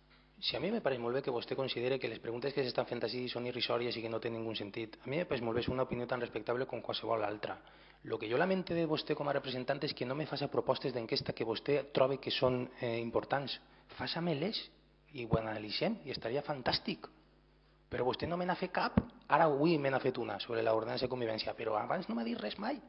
Si a mi me pareix molt bé que vostè considere que les preguntes que s'estan fent així són irrisòries i que no tenen ningú sentit. A mi me pareix molt bé, és una opinió tan respectable com qualsevol altra. El que jo lamento de vostè com a representant és que no me faci propostes d'enquesta que vostè trobi que són eh, importants. Faça-me-les i ho analitzem i estaria fantàstic. Però vostè no me n'ha fet cap. Ara avui me n'ha fet una sobre l'ordenança de convivència, però abans no m'ha dit res mai.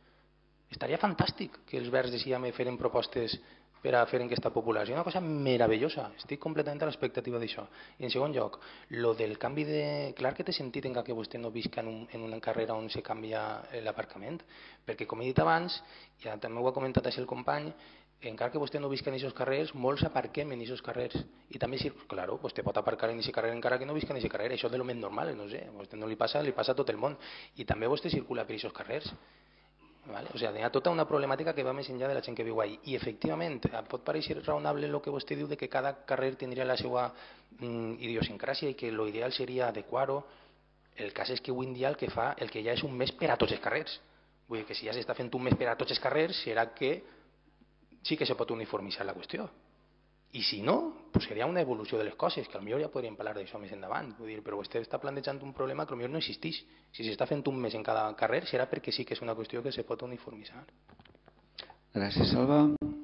Estaria fantàstic que els Verds de Sia me feren propostes per a fer enquesta popular. És una cosa meravellosa. Estic completament a l'expectativa d'això. I en segon lloc, lo del canvi de... Clar que té sentit en que vostè no visca en, un, en una carrera on se canvia l'aparcament, perquè com he dit abans, ja també ho ha comentat així el company, encara que vostè no visca en aquests carrers, molts aparquem en aquests carrers. I també, sí, claro, vostè pot aparcar en aquest carrer encara que no visca en aquest carrer. Això és de lo més normal, no sé. A vostè no li passa, li passa a tot el món. I també vostè circula per aquests carrers. Vale? O sigui, hi ha tota una problemàtica que va més enllà de la gent que viu ahí. I efectivament, pot pareixer raonable el que vostè diu de que cada carrer tindria la seva mm, idiosincràsia i que l'ideal seria adequar-ho. El cas és que avui en dia el que fa, el que ja és un mes per a tots els carrers. Vull dir que si ja s'està fent un mes per a tots els carrers, serà que sí que se pot uniformitzar la qüestió. I si no, pues seria una evolució de les coses, que potser ja podríem parlar d'això més endavant. Vull dir, però vostè està plantejant un problema que potser no existeix. Si s'està fent un mes en cada carrer, serà perquè sí que és una qüestió que se pot uniformitzar. Gràcies, Salva.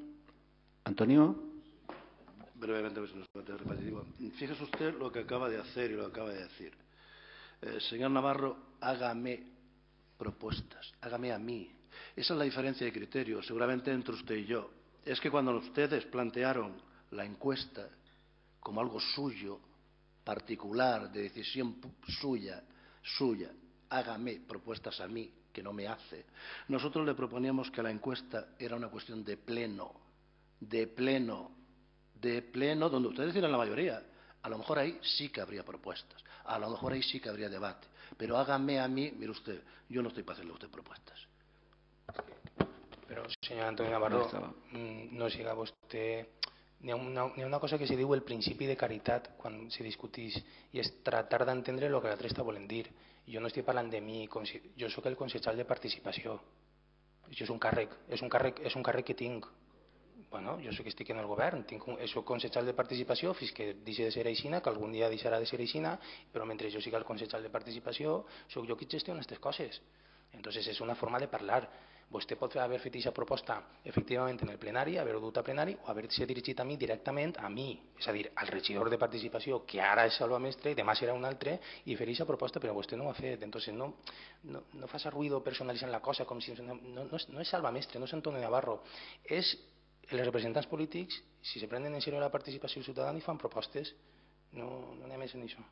Antonio. Brevemente, pues, no es repetitivo. Fíjese usted lo que acaba de hacer y lo que acaba de decir. Eh, señor Navarro, hágame propuestas, hágame a mí. Esa es la diferencia de criterio, seguramente entre usted y yo. Es que cuando ustedes plantearon la encuesta como algo suyo, particular, de decisión suya, suya, hágame propuestas a mí, que no me hace. Nosotros le proponíamos que la encuesta era una cuestión de pleno, de pleno, de pleno, donde ustedes tienen la mayoría. A lo mejor ahí sí que habría propuestas, a lo mejor ahí sí que habría debate. Pero hágame a mí, mire usted, yo no estoy para hacerle a usted propuestas. Però, senyor Antonio Navarro, no siga vostè... N'hi ha, una, hi ha una cosa que se diu el principi de caritat quan se discutís i és tratar d'entendre el que l'altre està volent dir. Jo no estic parlant de mi, jo sóc el consellal de participació. Això és un càrrec, és un càrrec, és un càrrec que tinc. Bueno, jo sé que estic en el govern, tinc un, soc consellal de participació fins que deixi de ser aixina, que algun dia deixarà de ser aixina, però mentre jo siga el consellal de participació, sóc jo qui gestiona aquestes coses. Entonces és una forma de parlar. Vostè pot haver fet aquesta proposta efectivament en el plenari, haver-ho dut a plenari o haver-se dirigit a mi directament a mi, és a dir, al regidor de participació, que ara és Salva Mestre i demà serà un altre, i fer aquesta proposta, però vostè no ho ha fet. Entonces no, no, no faça ruido personalitzant la cosa com si... No, no, no, és, no és Salva Mestre, no és Antonio Navarro, és els representants polítics, si se prenen en serio la participació ciutadana i fan propostes, no, no anem més en això.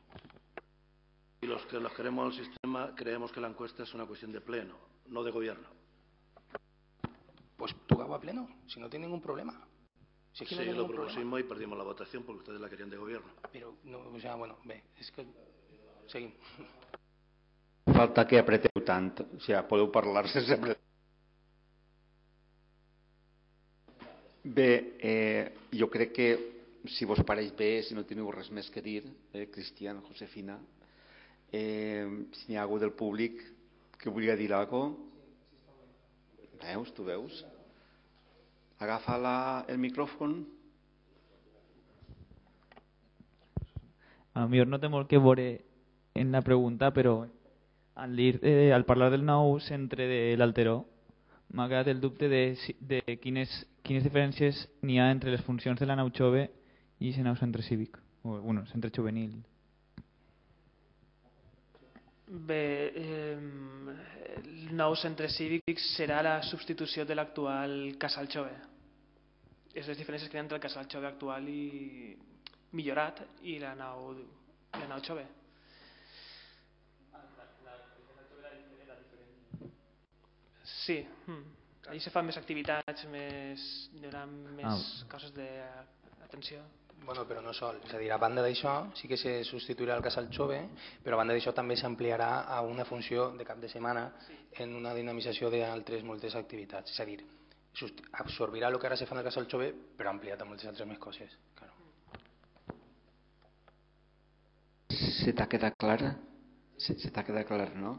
Y los que los queremos el sistema creemos que la encuesta es una cuestión de pleno, no de gobierno. Pues tú hago a pleno, si no tiene ningún problema. Si es que sí, no lo propusimos y perdimos la votación porque ustedes la querían de gobierno. Pero, no, o sea, bueno, bé, és que... Seguim. Falta que apreteu tant, o sigui, podeu parlar sense apretar. Bé, eh, jo crec que si vos pareix bé, si no teniu res més que dir, eh, Cristian, Josefina, eh, si n'hi ha algú del públic que volia dir alguna cosa, veus, tu veus? Agafa la, el micròfon. A mi no té molt que veure en la pregunta, però Al, dir, eh, al parlar del nou centre de l'Alteró, m'ha quedat el dubte de, si- de quines, quines diferències n'hi ha entre les funcions de la nau jove i el nou centre cívic, o bueno, centre juvenil. Bé, eh, el nou centre cívic serà la substitució de l'actual Casal Jove. És les diferències que hi ha entre el Casal Jove actual i millorat i la nau, la nau jove. Sí, mm. Allí se fan més activitats, més, hi haurà més Ah. coses d'atenció. Bueno, però no sol. És a dir, a banda d'això, sí que se substituirà el casal jove, però a banda d'això també s'ampliarà a una funció de cap de setmana en una dinamització d'altres moltes activitats. És a dir, absorbirà el que ara se fa en el casal jove, però ampliat a moltes altres més coses. Claro. Se t'ha quedat clara? Se, se t'ha quedat clar, no?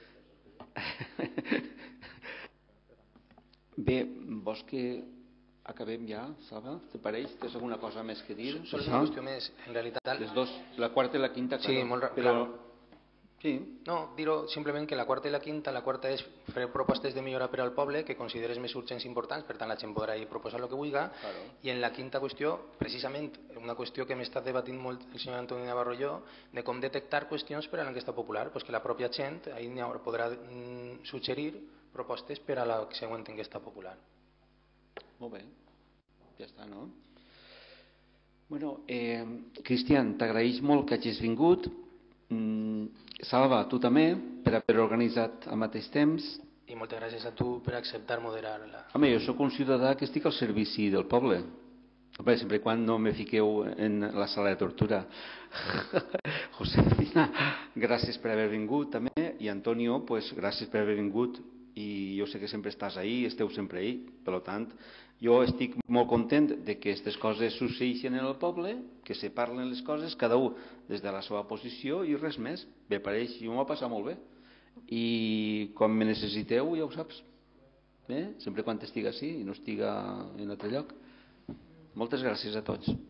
Bé, vols que acabem ja, Salva? Te pareix? Tens alguna cosa més que dir? Sol una qüestió més, en realitat... Les dos, la quarta i la quinta, Sí, claro, molt ra- però... claro. Sí. No, dir-ho simplement que la quarta i la quinta, la quarta és fer propostes de millora per al poble que consideres més urgents i importants, per tant la gent podrà ir proposar el que vulgui, Claro. i en la quinta qüestió, precisament una qüestió que hem estat debatint molt el senyor Antoni Navarro i jo, de com detectar qüestions per a l'enquesta popular, pues que la pròpia gent ahí podrà mm, suggerir propostes per a la següent enquesta popular. Molt bé, ja està, no? Bueno, eh, Cristian, t'agraeix molt que hagis vingut. Mm, Salva, tu també, per haver organitzat al mateix temps. I moltes gràcies a tu per acceptar moderar-la. Home, jo sóc un ciutadà que estic al servici del poble. Home, sempre quan no me fiqueu en la sala de tortura. Josefina, gràcies per haver vingut també. I Antonio, pues, gràcies per haver vingut. I jo sé que sempre estàs ahí, esteu sempre ahí. Per tant, jo estic molt content de que aquestes coses succeeixin en el poble, que se parlen les coses, cada un des de la seva posició i res més. Bé, pareix, jo m'ho he passat molt bé. I quan me necessiteu, ja ho saps. Bé? Sempre quan estiga així i no estiga en altre lloc. Moltes gràcies a tots.